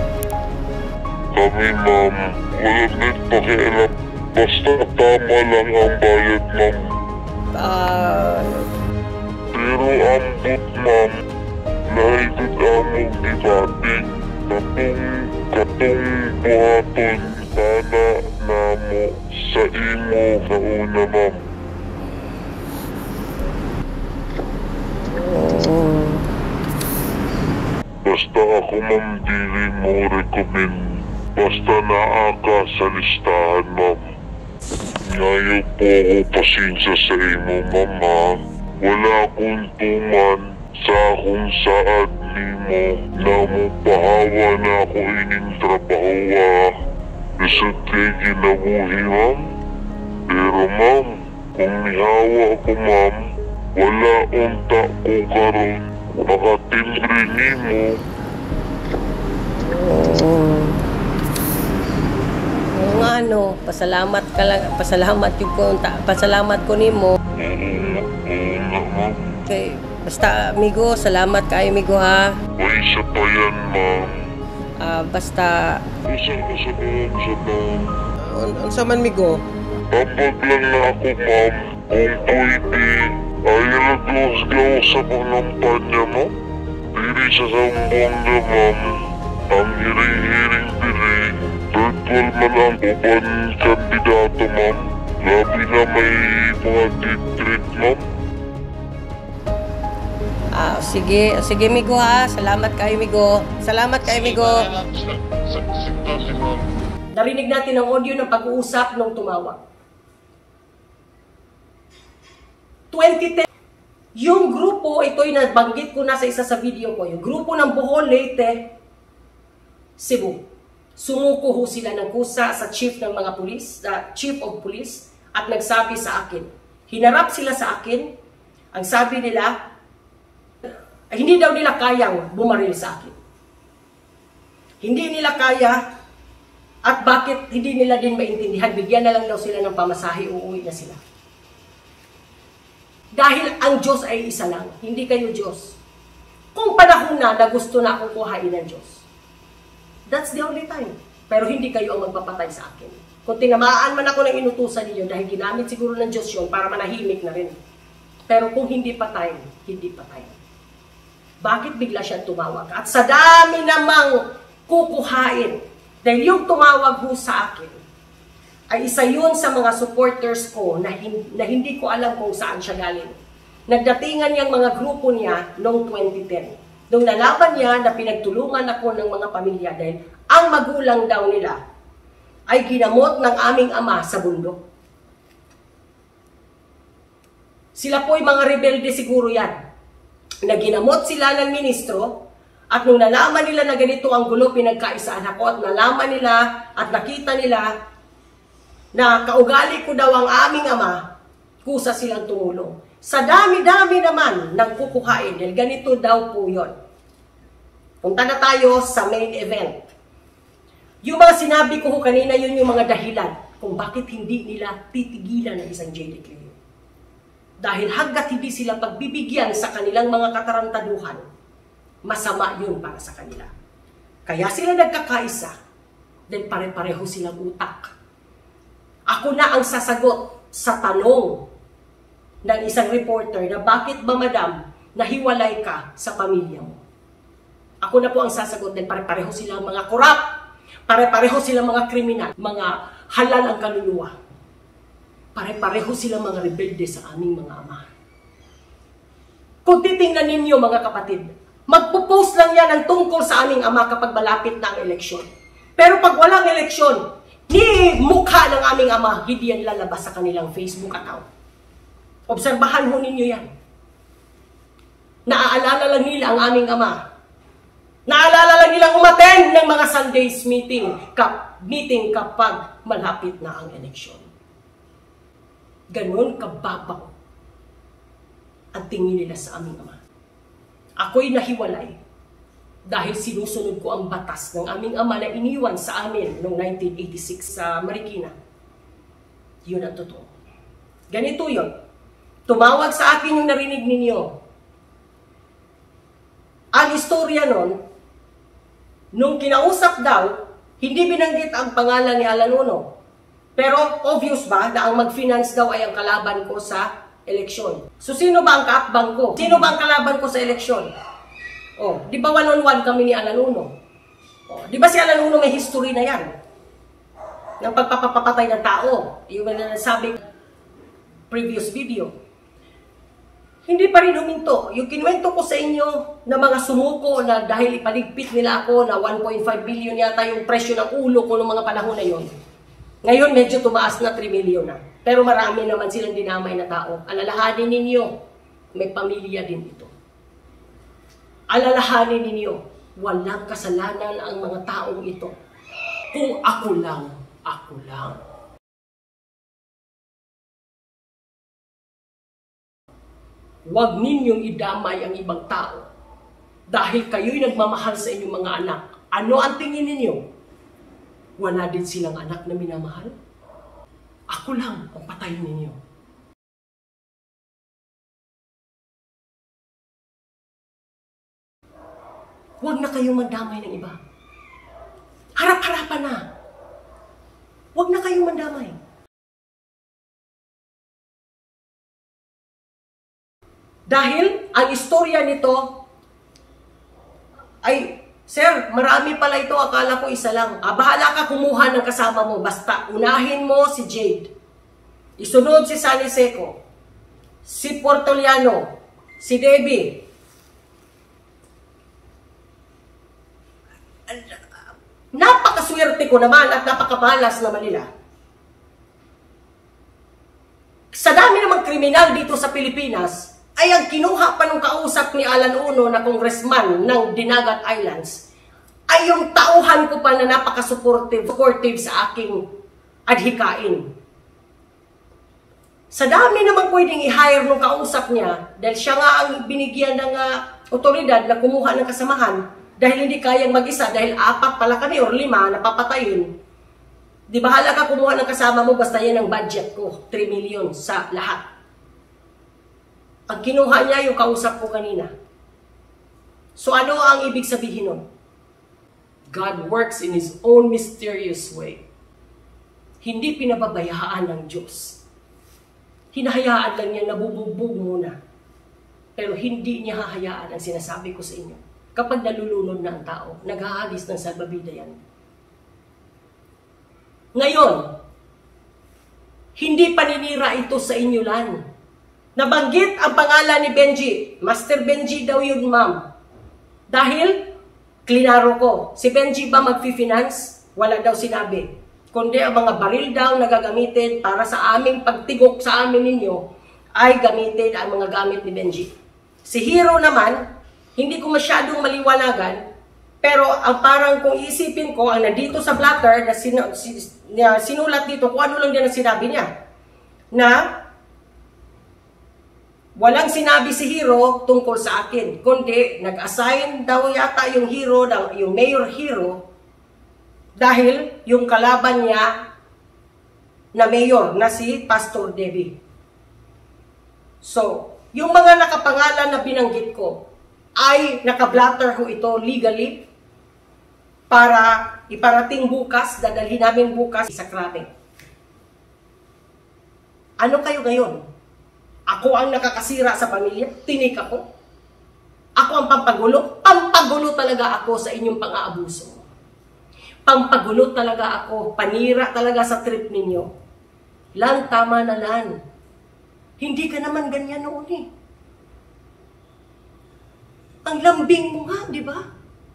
Kami, ma'am, wala nang pakialam. Basta tama lang ang bayad, ma'am. Ah... Pero ambot, ma'am, nahigod among gibati. Katong, katong buhaton sana namo sa imo sa una, ma'am. Oh. Basta ako, ma'am, dili mo recommend. Basta naa ka sa listahan, ma'am. Ngayon po ako pasensya sa imo, ma'am, ha. Wala akong tuman sa kung saad nimo na mo pahawa na ako ining trabaho, ha. Lisod kay ginabuhi, ma'am. Pero, ma'am, kung nihawa ako, ma'am, wala unta ko karon. Nakatimbre nimo. Oo. Oo nga no, pasalamat ka lang, pasalamat yung ko, pasalamat ko nimo. Oo, oo nga, ma'am. Okay, basta amigo, salamat kay amigo ha. May isa pa yan, ma'am. Ah, basta Usa, usa ba, usa ba? unsa man migo? Ambag lang na ako, ma'am. Kung pwede, ay nag-gaw sa panampanya mo. Diri sa Zamboanga, ma'am. Ang hiring-hiring diri. Virtual man ang uban kandidato, ma'am. Labi na may mga titrit, ma'am. Ah, sige, sige migo ha. Salamat kay migo. Salamat kay migo. Sige, ma'am. Narinig natin ang audio ng pag-uusap nung tumawag. twenty ten, yung grupo, ito'y nabanggit ko na sa isa sa video ko, yung grupo ng Bohol, Leyte, Cebu. Sumuko ho sila ng kusa sa chief ng mga pulis, the chief of police, at nagsabi sa akin. Hinarap sila sa akin, ang sabi nila, ay, hindi daw nila kayang bumaril sa akin. Hindi nila kaya, at bakit hindi nila din maintindihan, bigyan na lang daw sila ng pamasahe, uuwi na sila. Dahil ang Diyos ay isa lang, hindi kayo Diyos. Kung panahon na na gusto na akong kuhain ng Diyos, that's the only time. Pero hindi kayo ang magpapatay sa akin. Kung tinamaan man ako ng inutusan ninyo, dahil ginamit siguro ng Diyos yun para manahimik na rin. Pero kung hindi patay, hindi patay. Bakit bigla siya tumawag? At sa dami namang kukuhain, dahil yung tumawag ho sa akin, ay isa yun sa mga supporters ko na hindi, na hindi ko alam kung saan siya galing. Nagdatingan niyang mga grupo niya noong twenty ten. Nung nalaban niya na pinagtulungan ako ng mga pamilya dahil ang magulang daw nila ay ginamot ng aming ama sa bundok. Sila po'y mga rebelde siguro yan. Na ginamot sila ng ministro at nung nalaman nila na ganito ang gulo pinagkaisaan ako at nalaman nila at nakita nila na kaugali ko daw ang aming ama, kusa silang tumulong. Sa dami-dami naman ng kukuhain, dahil ganito daw po yun. Punta na tayo sa main event. Yung mga sinabi ko kanina, yun yung mga dahilan kung bakit hindi nila titigilan ng isang J D Cleo. Dahil hanggat hindi sila pagbibigyan sa kanilang mga katarantaduhan, masama yun para sa kanila. Kaya sila nagkakaisa, dahil pare-pareho silang utak. Ako na ang sasagot sa tanong ng isang reporter na bakit ba madam nahiwalay ka sa pamilya mo? Ako na po ang sasagot dahil pare-pareho silang mga korap, pare-pareho silang mga kriminal, mga halal ang kaluluwa. Pare-pareho silang mga rebelde sa aming mga ama. Kung titingnan ninyo mga kapatid, magpo-post lang yan ang tungkol sa aming ama kapag malapit na ang eleksyon. Pero pag walang eleksyon, ni mukha ng aming ama, hindi yan lalabas sa kanilang Facebook account. Obserbahan ho ninyo yan. Naaalala lang nila ang aming ama. Naalala lang nilang umattend ng mga Sundays meeting, kap, meeting kapag malapit na ang eleksyon. Ganon kababaw ang tingin nila sa aming ama. Ako'y nahiwalay dahil sinusunod ko ang batas ng aming ama na iniwan sa amin noong nineteen eighty-six sa Marikina. Yun ang totoo. Ganito yun. Tumawag sa akin yung narinig ninyo. Ang istorya nun, nung kinausap daw, hindi binanggit ang pangalan ni Alan Uno. Pero obvious ba na ang mag-finance daw ay ang kalaban ko sa eleksyon? So sino ba ang kaakbang ko? Sino ba ang kalaban ko sa eleksyon? Oh, di ba one on one kami ni Alan Uno? Oh, di ba si Alan Uno may history na yan? Ng pagpapapatay ng tao. Yung na nasabi previous video. Hindi pa rin huminto. Yung kinuwento ko sa inyo na mga sumuko na dahil ipaligpit nila ako na one point five billion yata yung presyo ng ulo ko noong mga panahon na yon. Ngayon medyo tumaas na three million na. Pero marami naman silang dinamay na tao. Alalahanin ninyo, may pamilya din ito. Alalahanin ninyo, walang kasalanan ang mga taong ito. Kung ako lang, ako lang. Huwag ninyong idamay ang ibang tao. Dahil kayo'y nagmamahal sa inyong mga anak Ano ang tingin ninyo? Wala din silang anak na minamahal? Ako lang ang patayin ninyo. Huwag na kayong mandamay ng iba. Harap-harapan na. Huwag na kayong mandamay. Dahil ang istorya nito ay, sir, marami pala ito, akala ko isa lang. Ah, bahala ka kumuha ng kasama mo. Basta, unahin mo si Jade. Isunod si Sunny Seco, si Portoliano, si Debbie. Napakaswerte ko naman at napakamalas naman nila. Sa dami namang kriminal dito sa Pilipinas, ay ang kinuha pa nung kausap ni Alan Uno na congressman ng Dinagat Islands, ay yung tauhan ko pa na napaka-supportive supportive sa aking adhikain. Sa dami naman pwedeng i-hire nung kausap niya, dahil siya nga ang binigyan ng uh, otoridad na kumuha ng kasamahan, dahil hindi kayang mag-isa, dahil apat pala kami or lima na papatayin. Di bahala ka kumuha ng kasama mo, basta yan ang budget ko, three million sa lahat. Ang kinuha niya yung kausap ko kanina. So ano ang ibig sabihin nun? God works in His own mysterious way. Hindi pinababayaan ng Diyos. Hinahayaan lang niya, nabubugbog muna. Pero hindi niya hahayaan ang sinasabi ko sa inyo. Kapag nalulunod na ang tao, naghahagis ng salbabida yan. Ngayon, hindi paninira ito sa inyo lang. Nabanggit ang pangalan ni Benji. Master Benji daw yun, ma'am. Dahil, klinaro ko, si Benji ba mag-finance? Wala daw sinabi. Kundi ang mga baril daw na gagamitin para sa aming pagtigok sa amin ninyo, ay gamitin ang mga gamit ni Benji. Si Hero naman, hindi ko masyadong maliwanagan, pero ang parang kung isipin ko, ang nandito sa blatter na, sin na sinulat dito, kung ano lang din ang sinabi niya, na walang sinabi si Hero tungkol sa akin, kundi nag-assign daw yata yung Hero, yung Mayor Hero, dahil yung kalaban niya na mayor na si Pastor Debbie. So, yung mga nakapangalan na binanggit ko ay nakablatter ko ito legally para iparating bukas, dadalhin namin bukas sa krame. Ano kayo ngayon? Ako ang nakakasira sa pamilya? Tinik ako? Ako ang pampagulo? Pampagulo talaga ako sa inyong pang-aabuso. Pampagulo talaga ako. Panira talaga sa trip ninyo. Lan, tama na lan. Hindi ka naman ganyan noon eh. Ang lambing mo nga, di ba?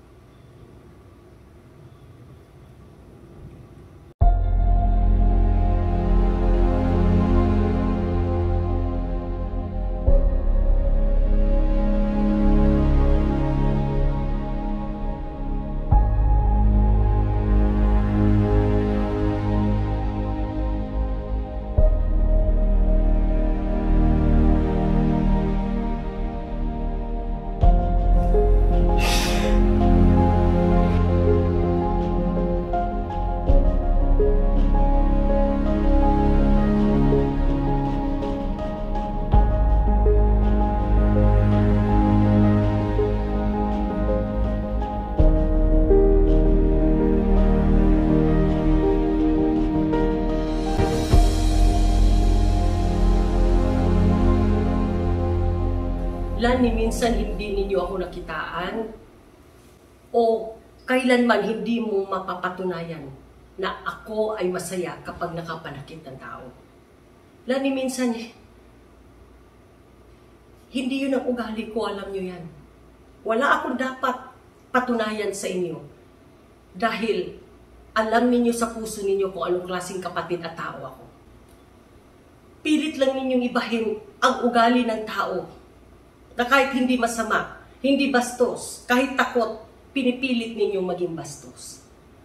Lani, minsan hindi ninyo ako nakitaan o kailanman hindi mo mapapatunayan na ako ay masaya kapag nakapanakit ng tao. Lani, minsan hindi yun ang ugali ko, alam nyo yan. Wala akong dapat patunayan sa inyo dahil alam ninyo sa puso ninyo kung anong klaseng kapatid at tao ako. Pilit lang ninyong ibahin ang ugali ng tao na kahit hindi masama, hindi bastos, kahit takot, pinipilit ninyong maging bastos.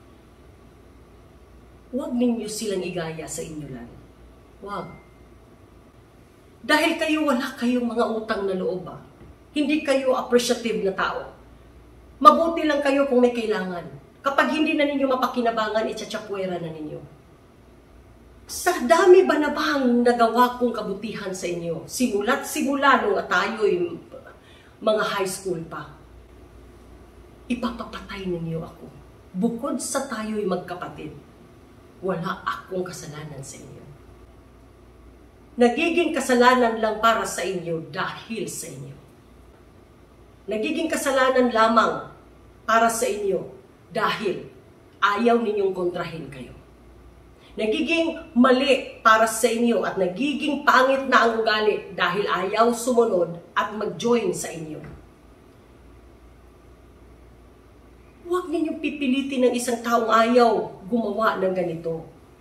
Huwag ninyo silang igaya sa inyo lang. Huwag. Dahil kayo wala kayong mga utang na loob ba? Hindi kayo appreciative na tao. Mabuti lang kayo kung may kailangan. Kapag hindi na ninyo mapakinabangan, itsatsapwera na ninyo. Sa dami ba na bang nagawa kong kabutihan sa inyo? Simula't simula nung tayo'y mga high school pa. Ipapapatay ninyo ako. Bukod sa tayo'y magkapatid, wala akong kasalanan sa inyo. Nagiging kasalanan lang para sa inyo dahil sa inyo. Nagiging kasalanan lamang para sa inyo dahil ayaw ninyong kontrahin kayo. Nagiging mali para sa inyo at nagiging pangit na ang ugali dahil ayaw sumunod at mag-join sa inyo. Huwag ninyong pipilitin ng isang taong ayaw gumawa ng ganito.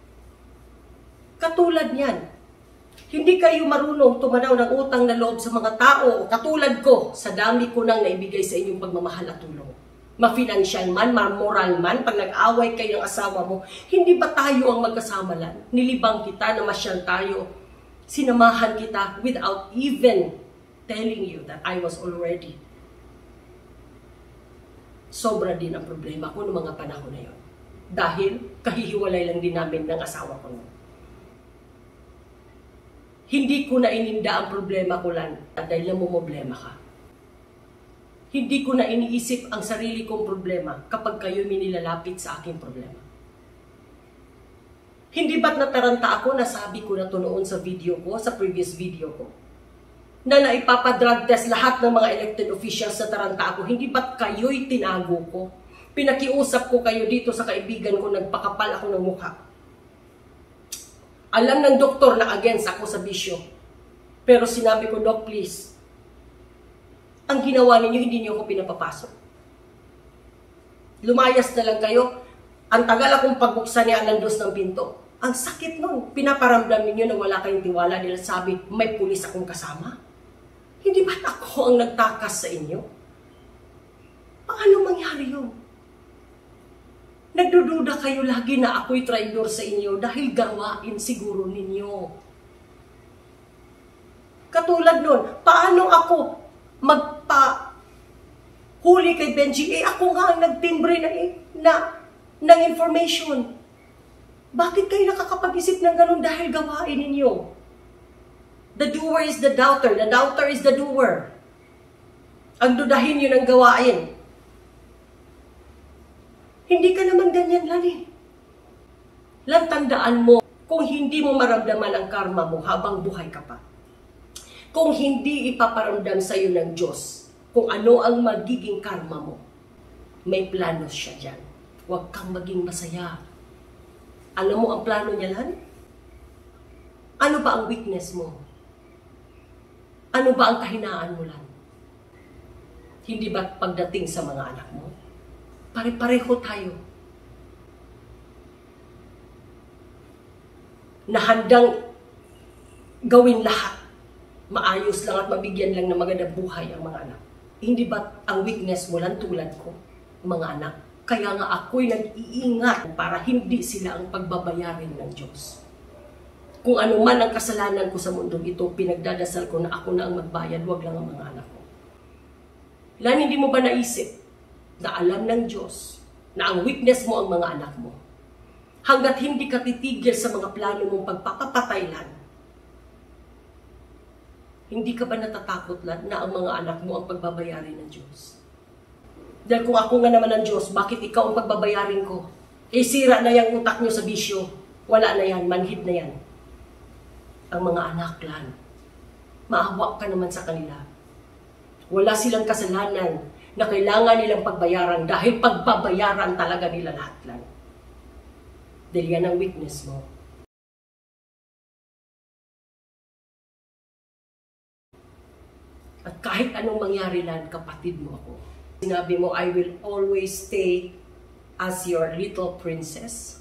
Katulad niyan, hindi kayo marunong tumanaw ng utang na loob sa mga tao katulad ko sa dami ko nang naibigay sa inyong pagmamahal at tulong. Ma-financial man, ma-moral man, pag nag-away kayo ng asawa mo, hindi ba tayo ang magkasama lang? Nilibang kita, namasyal tayo, sinamahan kita without even telling you that I was already. Sobra din ang problema ko noong mga panahon na yun. Dahil kahihiwalay lang din namin ng asawa ko noon. Hindi ko na ininda ang problema ko lang dahil namumblema ka. Hindi ko na iniisip ang sarili kong problema kapag kayo minilalapit sa aking problema. Hindi ba't nataranta ako na sabi ko na to noon sa video ko, sa previous video ko, na naipapadrug test lahat ng mga elected officials sa taranta ako, hindi ba't kayo'y tinago ko? Pinakiusap ko kayo dito sa kaibigan ko, nagpakapal ako ng mukha. Alam ng doktor na against ako sa bisyo. Pero sinabi ko, Doc, please, ang ginawa ninyo, hindi niyo ako pinapapasok. Lumayas na lang kayo. Ang tagal akong pagbuksan ni Alandos ng pinto. Ang sakit nun. Pinaparamdam ninyo na wala kayong tiwala. Dahil sabi, may pulis akong kasama. Hindi ba't ako ang nagtakas sa inyo? Paano mangyari yun? Nagdududa kayo lagi na ako'y traidor sa inyo dahil gawain siguro ninyo. Katulad nun, paano ako magpa-huli kay Benji? Eh, ako nga ang nagtimbre na, na, ng information. Bakit kayo nakakapag-isip ng ganun dahil gawain ninyo? The doer is the doubter. The doubter is the doer. Ang dudahin yun ang gawain. Hindi ka naman ganyan lang eh. Lang tandaan mo, kung hindi mo maramdaman ang karma mo habang buhay ka pa, kung hindi ipaparamdam sa iyo ng Diyos kung ano ang magiging karma mo, may plano siya dyan. Huwag kang maging masaya. Alam mo ang plano niya lang? Ano ba ang weakness mo? Ano ba ang kahinaan mo lang? Hindi ba pagdating sa mga anak mo? Pare-pareho tayo. Na handang gawin lahat. Maayos lang at mabigyan lang ng magandang buhay ang mga anak. Hindi ba ang weakness mo lang tulad ko, mga anak? Kaya nga ako'y nag-iingat para hindi sila ang pagbabayarin ng Diyos. Kung ano man ang kasalanan ko sa mundong ito, pinagdadasal ko na ako na ang magbayad, wag lang ang mga anak ko. Lan, hindi mo ba naisip na alam ng Diyos na ang weakness mo ang mga anak mo? Hanggat hindi ka titigil sa mga plano mong pagpapapatay lang, hindi ka ba natatakot lang na ang mga anak mo ang pagbabayarin ng Diyos? Dahil kung ako nga naman ng Diyos, bakit ikaw ang pagbabayarin ko? Eh, sira na yung utak nyo sa bisyo. Wala na yan, manhid na yan. Ang mga anak lang, maawa ka naman sa kanila. Wala silang kasalanan na kailangan nilang pagbayaran dahil pagbabayaran talaga nila lahat lang. Dahil yan ang weakness mo. At kahit anong mangyari lang, kapatid mo ako. Sinabi mo, I will always stay as your little princess.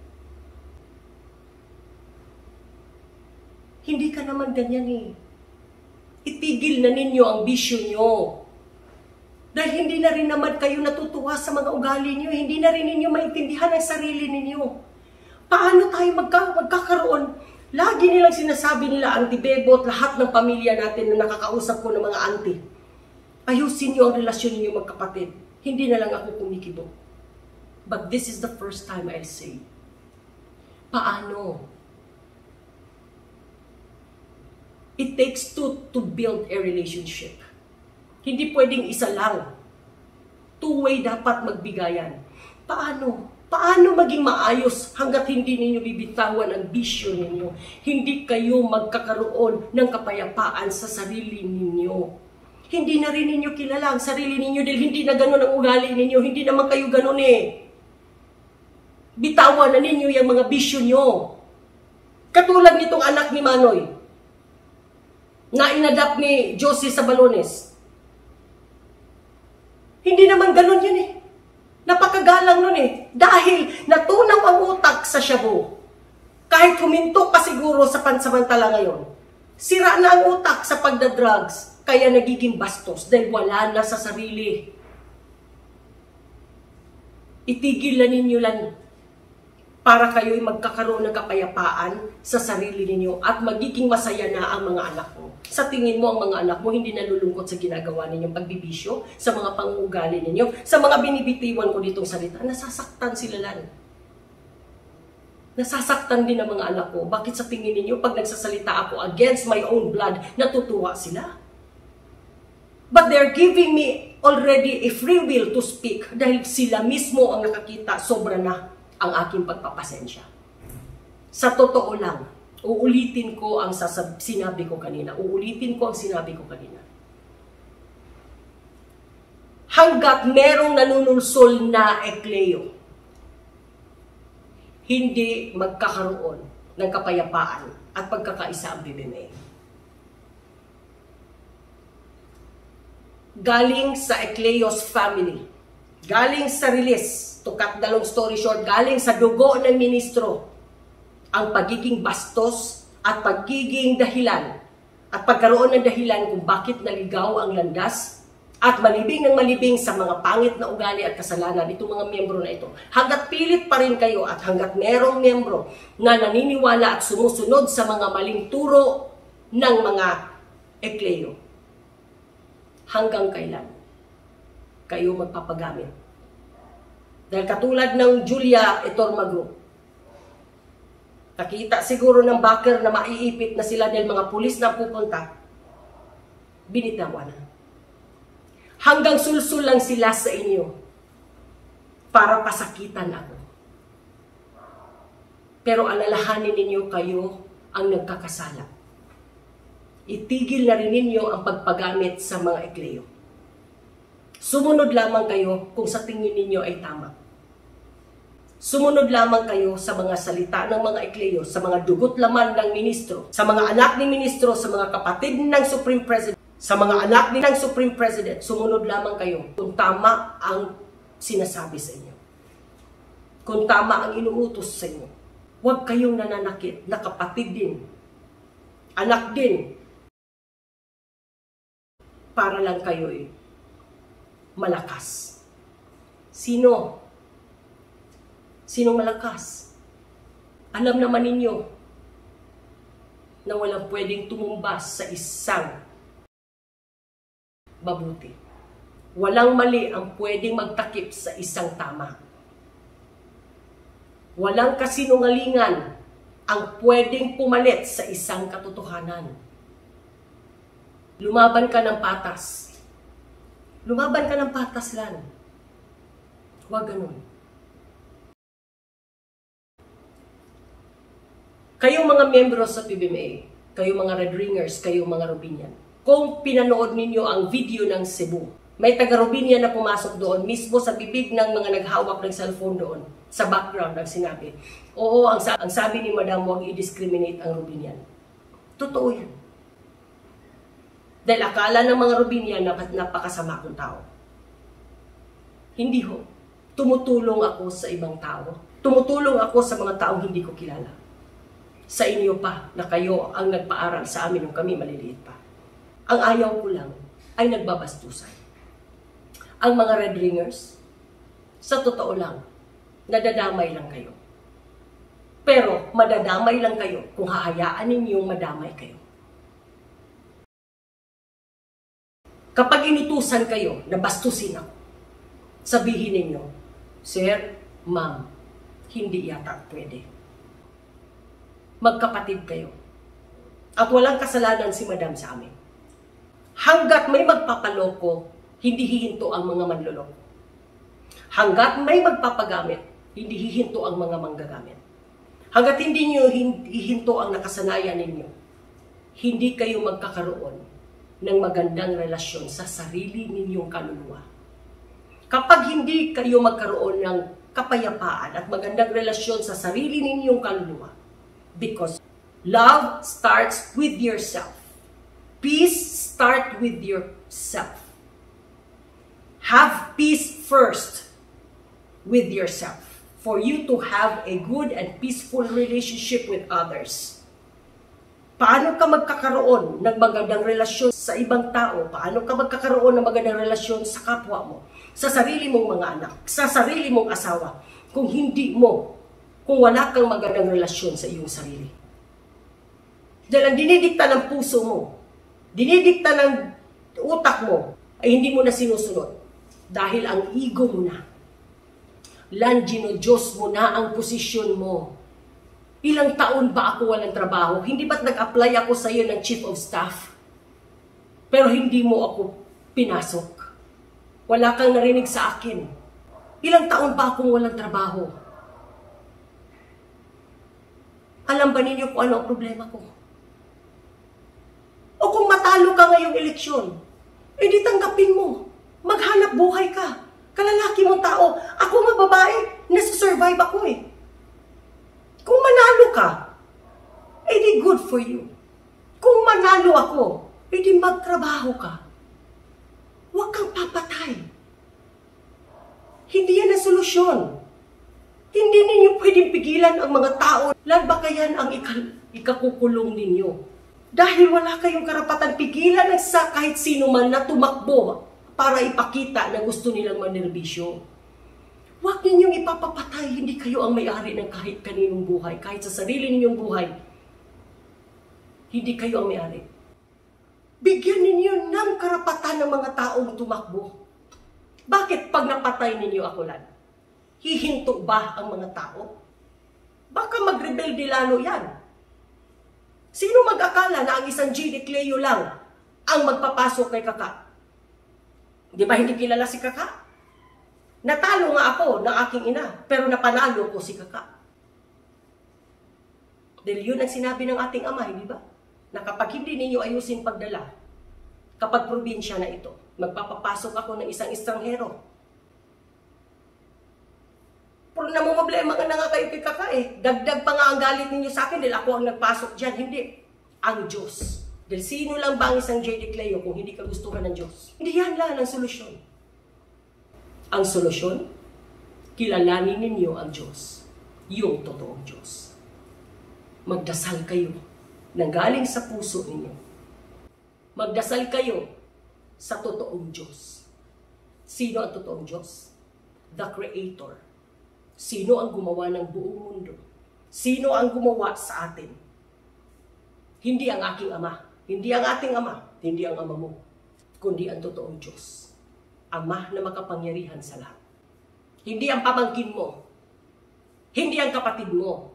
Hindi ka naman ganyan eh. Itigil na ninyo ang bisyo nyo. Dahil hindi na rin naman kayo natutuwa sa mga ugali nyo. Hindi na rin ninyo maintindihan ang sarili ninyo. Paano tayo magka magkakaroon? Lagi nilang sinasabi nila, Auntie Bebot, lahat ng pamilya natin na nakakausap ko ng mga auntie, ayusin nyo ang relasyon ninyo magkapatid. Hindi na lang ako kumikibo. But this is the first time I'll say, paano? It takes two to build a relationship. Hindi pwedeng isa lang. Two-way dapat magbigayan. Paano? Paano maging maayos hanggat hindi ninyo bibitawan ang bisyo ninyo? Hindi kayo magkakaroon ng kapayapaan sa sarili ninyo. Hindi na rin ninyo kilala ang sarili ninyo dahil hindi na ganun ang ugali ninyo. Hindi naman kayo ganun eh. Bitawan na ninyo yung mga bisyo nyo. Katulad nitong anak ni Manoy na inadapt ni Josie sa Balones. Hindi naman ganun yun eh. Napakagalang nun eh. Dahil natunaw ang utak sa shabu. Kahit huminto ka siguro sa pansamantala ngayon, sira na ang utak sa pagdadrugs, kaya nagiging bastos dahil wala na sa sarili. Itigil na ninyo lang para kayo'y magkakaroon ng kapayapaan sa sarili ninyo at magiging masaya na ang mga anak mo. Sa tingin mo, ang mga anak mo hindi nalulungkot sa ginagawa ninyong pagbibisyo, sa mga pangugali ninyo, sa mga binibitiwan ko ditong salita, nasasaktan sila lang. Nasasaktan din ang mga anak ko. Bakit sa tingin ninyo, pag nagsasalita ako against my own blood, natutuwa sila? But they're giving me already a free will to speak dahil sila mismo ang nakakita, sobra na ang aking pagpapasensya. Sa totoo lang, uulitin ko ang sasab- sinabi ko kanina. Uulitin ko ang sinabi ko kanina. Hanggat merong nanunulsol na ekleo, hindi magkakaroon ng kapayapaan at pagkakaisa ang B B M A. Galing sa Ecleos family, galing sa release, to cut the long story short, galing sa dugo ng ministro, ang pagiging bastos at pagiging dahilan at pagkaroon ng dahilan kung bakit naligaw ang landas at malibing ng malibing sa mga pangit na ugali at kasalanan itong mga miyembro na ito. Hanggat pilit pa rin kayo at hanggat merong miyembro na naniniwala at sumusunod sa mga maling turo ng mga ekleo, hanggang kailan kayo magpapagamit? Dahil katulad ng Julia Etormagro, nakita siguro ng backer na maiipit na sila dahil mga pulis na pupunta, binitawan na. Hanggang sulsul lang sila sa inyo para pasakitan ako. Pero alalahanin ninyo kayo ang nagkakasala. Itigil na rin ninyo ang pagpagamit sa mga ekleo. Sumunod lamang kayo kung sa tingin ninyo ay tama. Sumunod lamang kayo sa mga salita ng mga ekleo, sa mga dugot laman ng ministro, sa mga anak ni ministro, sa mga kapatid ng Supreme President, sa mga anak ni ng Supreme President. Sumunod lamang kayo kung tama ang sinasabi sa inyo. Kung tama ang inuutos sa inyo. Huwag kayong nananakit na kapatid din, anak din, para lang kayo'y malakas. Sino? Sinong malakas? Alam naman ninyo na walang pwedeng tumumbas sa isang mabuti. Walang mali ang pwedeng magtakip sa isang tama. Walang kasinungalingan ang pwedeng pumalit sa isang katotohanan. Lumaban ka ng patas. Lumaban ka ng patas lang. Huwag ganun. Kayong mga miyembro sa P B M A, kayong mga Red Ringers, kayong mga Robinian, kung pinanood ninyo ang video ng Cebu, may taga-Robinian na pumasok doon, mismo sa bibig ng mga naghawak ng cellphone doon, sa background ang sinabi, oo, ang, ang sabi ni Madam, huwag i-discriminate ang Robinian. Totoo yan. Dahil akala ng mga Robinian na napakasama akong tao. Hindi ho. Tumutulong ako sa ibang tao. Tumutulong ako sa mga taong hindi ko kilala. Sa inyo pa na kayo ang nagpaaral sa amin nung kami maliliit pa. Ang ayaw ko lang ay nagbabastusan. Ang mga Red Ringers, sa totoo lang, nadadamay lang kayo. Pero madadamay lang kayo kung hahayaan ninyong madamay kayo. Kapag inutusan kayo na bastusin ako, sabihin ninyo, Sir, Ma'am, hindi yata pwede. Magkapatid kayo. At walang kasalanan si Madam sa amin. Hanggat may magpapaloko, hindi hihinto ang mga manloloko. Hanggat may magpapagamit, hindi hihinto ang mga manggagamit. Hanggat hindi nyo hihinto ang nakasanayan ninyo, hindi kayo magkakaroon ng magandang relasyon sa sarili ninyong kaluluwa. Kapag hindi kayo magkaroon ng kapayapaan at magandang relasyon sa sarili ninyong kaluluwa, because love starts with yourself. Peace starts with yourself. Have peace first with yourself for you to have a good and peaceful relationship with others. Paano ka magkakaroon ng magandang relasyon sa ibang tao? Paano ka magkakaroon ng magandang relasyon sa kapwa mo? Sa sarili mong mga anak? Sa sarili mong asawa? Kung hindi mo, kung wala kang magandang relasyon sa iyong sarili. Dahil ang dinidikta ng puso mo, dinidikta ng utak mo, ay hindi mo na sinusunod. Dahil ang ego mo na. Landino, Diyos mo na ang posisyon mo. Ilang taon ba ako walang trabaho? Hindi ba't nag-apply ako sa iyo ng Chief of Staff? Pero hindi mo ako pinasok. Wala kang narinig sa akin. Ilang taon ba akong walang trabaho? Alam ba ninyo kung ano ang problema ko? O kung matalo ka ngayong eleksyon, edi tanggapin mo. Maghanap buhay ka. Kalalaki mong tao. Ako nga babae, nasa-survive ako eh. Kung manalo ka, edi good for you. Kung manalo ako, edi magtrabaho ka. Huwag kang papatay. Hindi yan ang solusyon. Hindi ninyo pwedeng pigilan ang mga tao. Lan ba kayan ang ikakukulong ninyo? Dahil wala kayong karapatan pigilan ng sa kahit sino man na tumakbo para ipakita na gusto nilang manerbisyo. Huwag ninyong ipapapatay, hindi kayo ang may-ari ng kahit kaninong buhay, kahit sa sarili ninyong buhay. Hindi kayo ang may-ari. Bigyan ninyo ng karapatan ng mga taong tumakbo. Bakit pag napatay ninyo ako lan? Hihinto ba ang mga tao? Baka mag-rebelde lalo yan. Sino mag-akala na ang isang J D Cleo lang ang magpapasok kay Kaka? Di ba hindi kilala si Kaka? Natalo nga ako ng aking ina, pero napanalo ko si Kaka. Dahil yun ang sinabi ng ating ama, hindi ba? Na kapag hindi ninyo ayusin pagdala, kapag probinsya na ito, magpapapasok ako ng isang estranghero. Pero namumblema nga na nga kayo kay Kaka eh. Dagdag pa nga ang galit ninyo sa akin dahil ako ang nagpasok dyan. Hindi. Ang Diyos. Dahil sino lang ba ang isang J D Cleo kung hindi ka gustuhan ng Diyos? Hindi yan lang ang solusyon. Ang solusyon, kilalanin ninyo ang Diyos. Yung totoong Diyos. Magdasal kayo nang galing sa puso ninyo. Magdasal kayo sa totoong Diyos. Sino ang totoong Diyos? The Creator. Sino ang gumawa ng buong mundo? Sino ang gumawa sa atin? Hindi ang aking ama. Hindi ang ating ama, hindi ang ama mo, kundi ang totoong Diyos. Ama na makapangyarihan sa lahat. Hindi ang pamangkin mo. Hindi ang kapatid mo.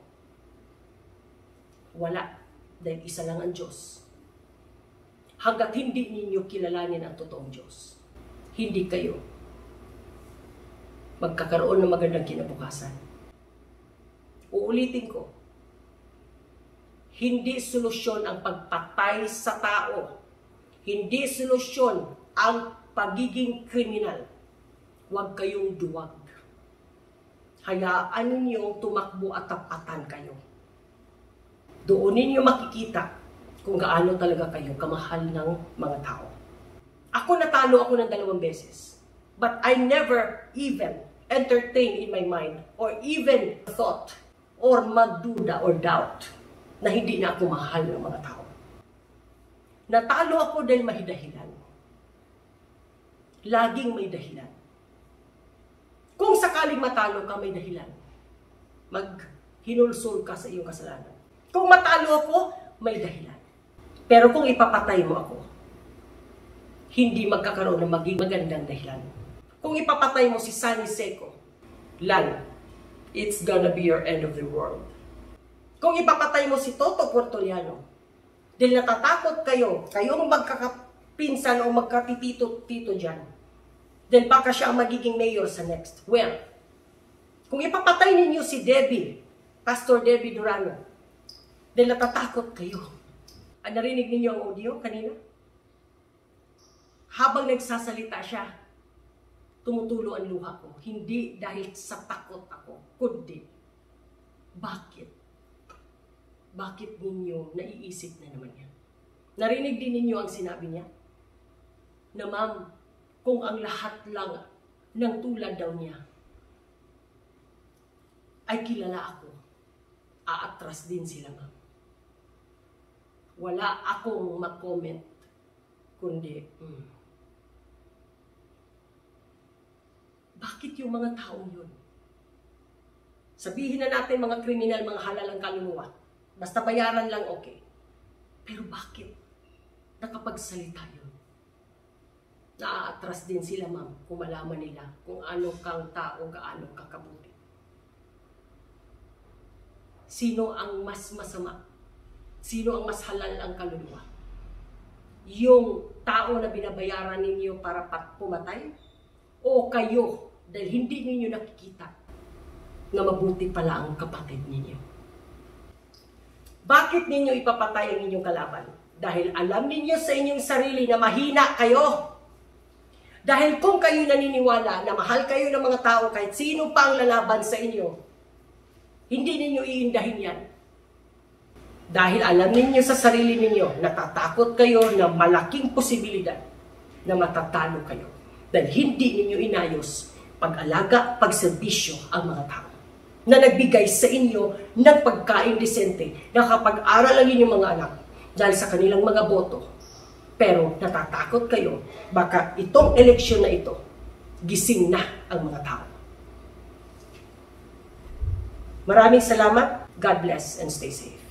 Wala, dahil isa lang ang Diyos. Hanggat hindi ninyo kilalanin ang totoong Diyos, hindi kayo magkakaroon ng magandang kinabukasan. Uulitin ko, hindi solusyon ang pagpatay sa tao. Hindi solusyon ang pagiging kriminal. Huwag kayong duwag. Hayaan ninyong tumakbo at tapatan kayo. Doon ninyo makikita kung gaano talaga kayo kamahal ng mga tao. Ako natalo ako ng dalawang beses. But I never even entertained in my mind or even thought or magduda or doubt na hindi na ako mahal ng mga tao. Natalo ako dahil may dahilan. Laging may dahilan. Kung sakaling matalo ka, may dahilan. Maghinulsul ka sa iyong kasalanan. Kung matalo ako, may dahilan. Pero kung ipapatay mo ako, hindi magkakaroon ng maging magandang dahilan. Kung ipapatay mo si Sunny Seco, Lan, it's gonna be your end of the world. Kung ipapatay mo si Toto Portoliano, dahil natatakot kayo, kayong magkakapinsan o magkatitito-tito dyan, dahil baka siya ang magiging mayor sa next. Well, kung ipapatay ninyo si Debbie, Pastor Debbie Durano, dahil natatakot kayo. Ah, narinig ninyo ang audio kanina? Habang nagsasalita siya, tumutulo ang luha ko. Hindi dahil sa takot ako, kundi, bakit? Bakit ninyo naiisip na naman yan? Narinig din ninyo ang sinabi niya? Na ma'am, kung ang lahat lang ng tulad daw niya ay kilala ako, aatras din sila ma'am. Wala akong mag-comment, kundi, hmm, bakit yung mga taong yun? Sabihin na natin mga kriminal, mga halalang kaluluwa. Basta bayaran lang okay. Pero bakit nakapagsalita yun? Naaatras din sila ma'am kung malaman nila kung ano kang tao, gaano kakabuti. Sino ang mas masama? Sino ang mas halal ang kaluluwa? Yung tao na binabayaran ninyo para pumatay? O kayo, dahil hindi ninyo nakikita na mabuti pala ang kapatid ninyo? Bakit ninyo ipapatay ang inyong kalaban? Dahil alam ninyo sa inyong sarili na mahina kayo. Dahil kung kayo naniniwala na mahal kayo ng mga tao kahit sino pa ang lalaban sa inyo, hindi ninyo iindahin yan. Dahil alam ninyo sa sarili ninyo, natatakot kayo na malaking posibilidad na matatalo kayo. Dahil hindi ninyo inayos pag-alaga, pagserbisyo ang mga tao na nagbigay sa inyo ng pagkain disente, nakapag-aral ang inyong mga anak dahil sa kanilang mga boto. Pero natatakot kayo, baka itong eleksyon na ito, gising na ang mga tao. Maraming salamat. God bless and stay safe.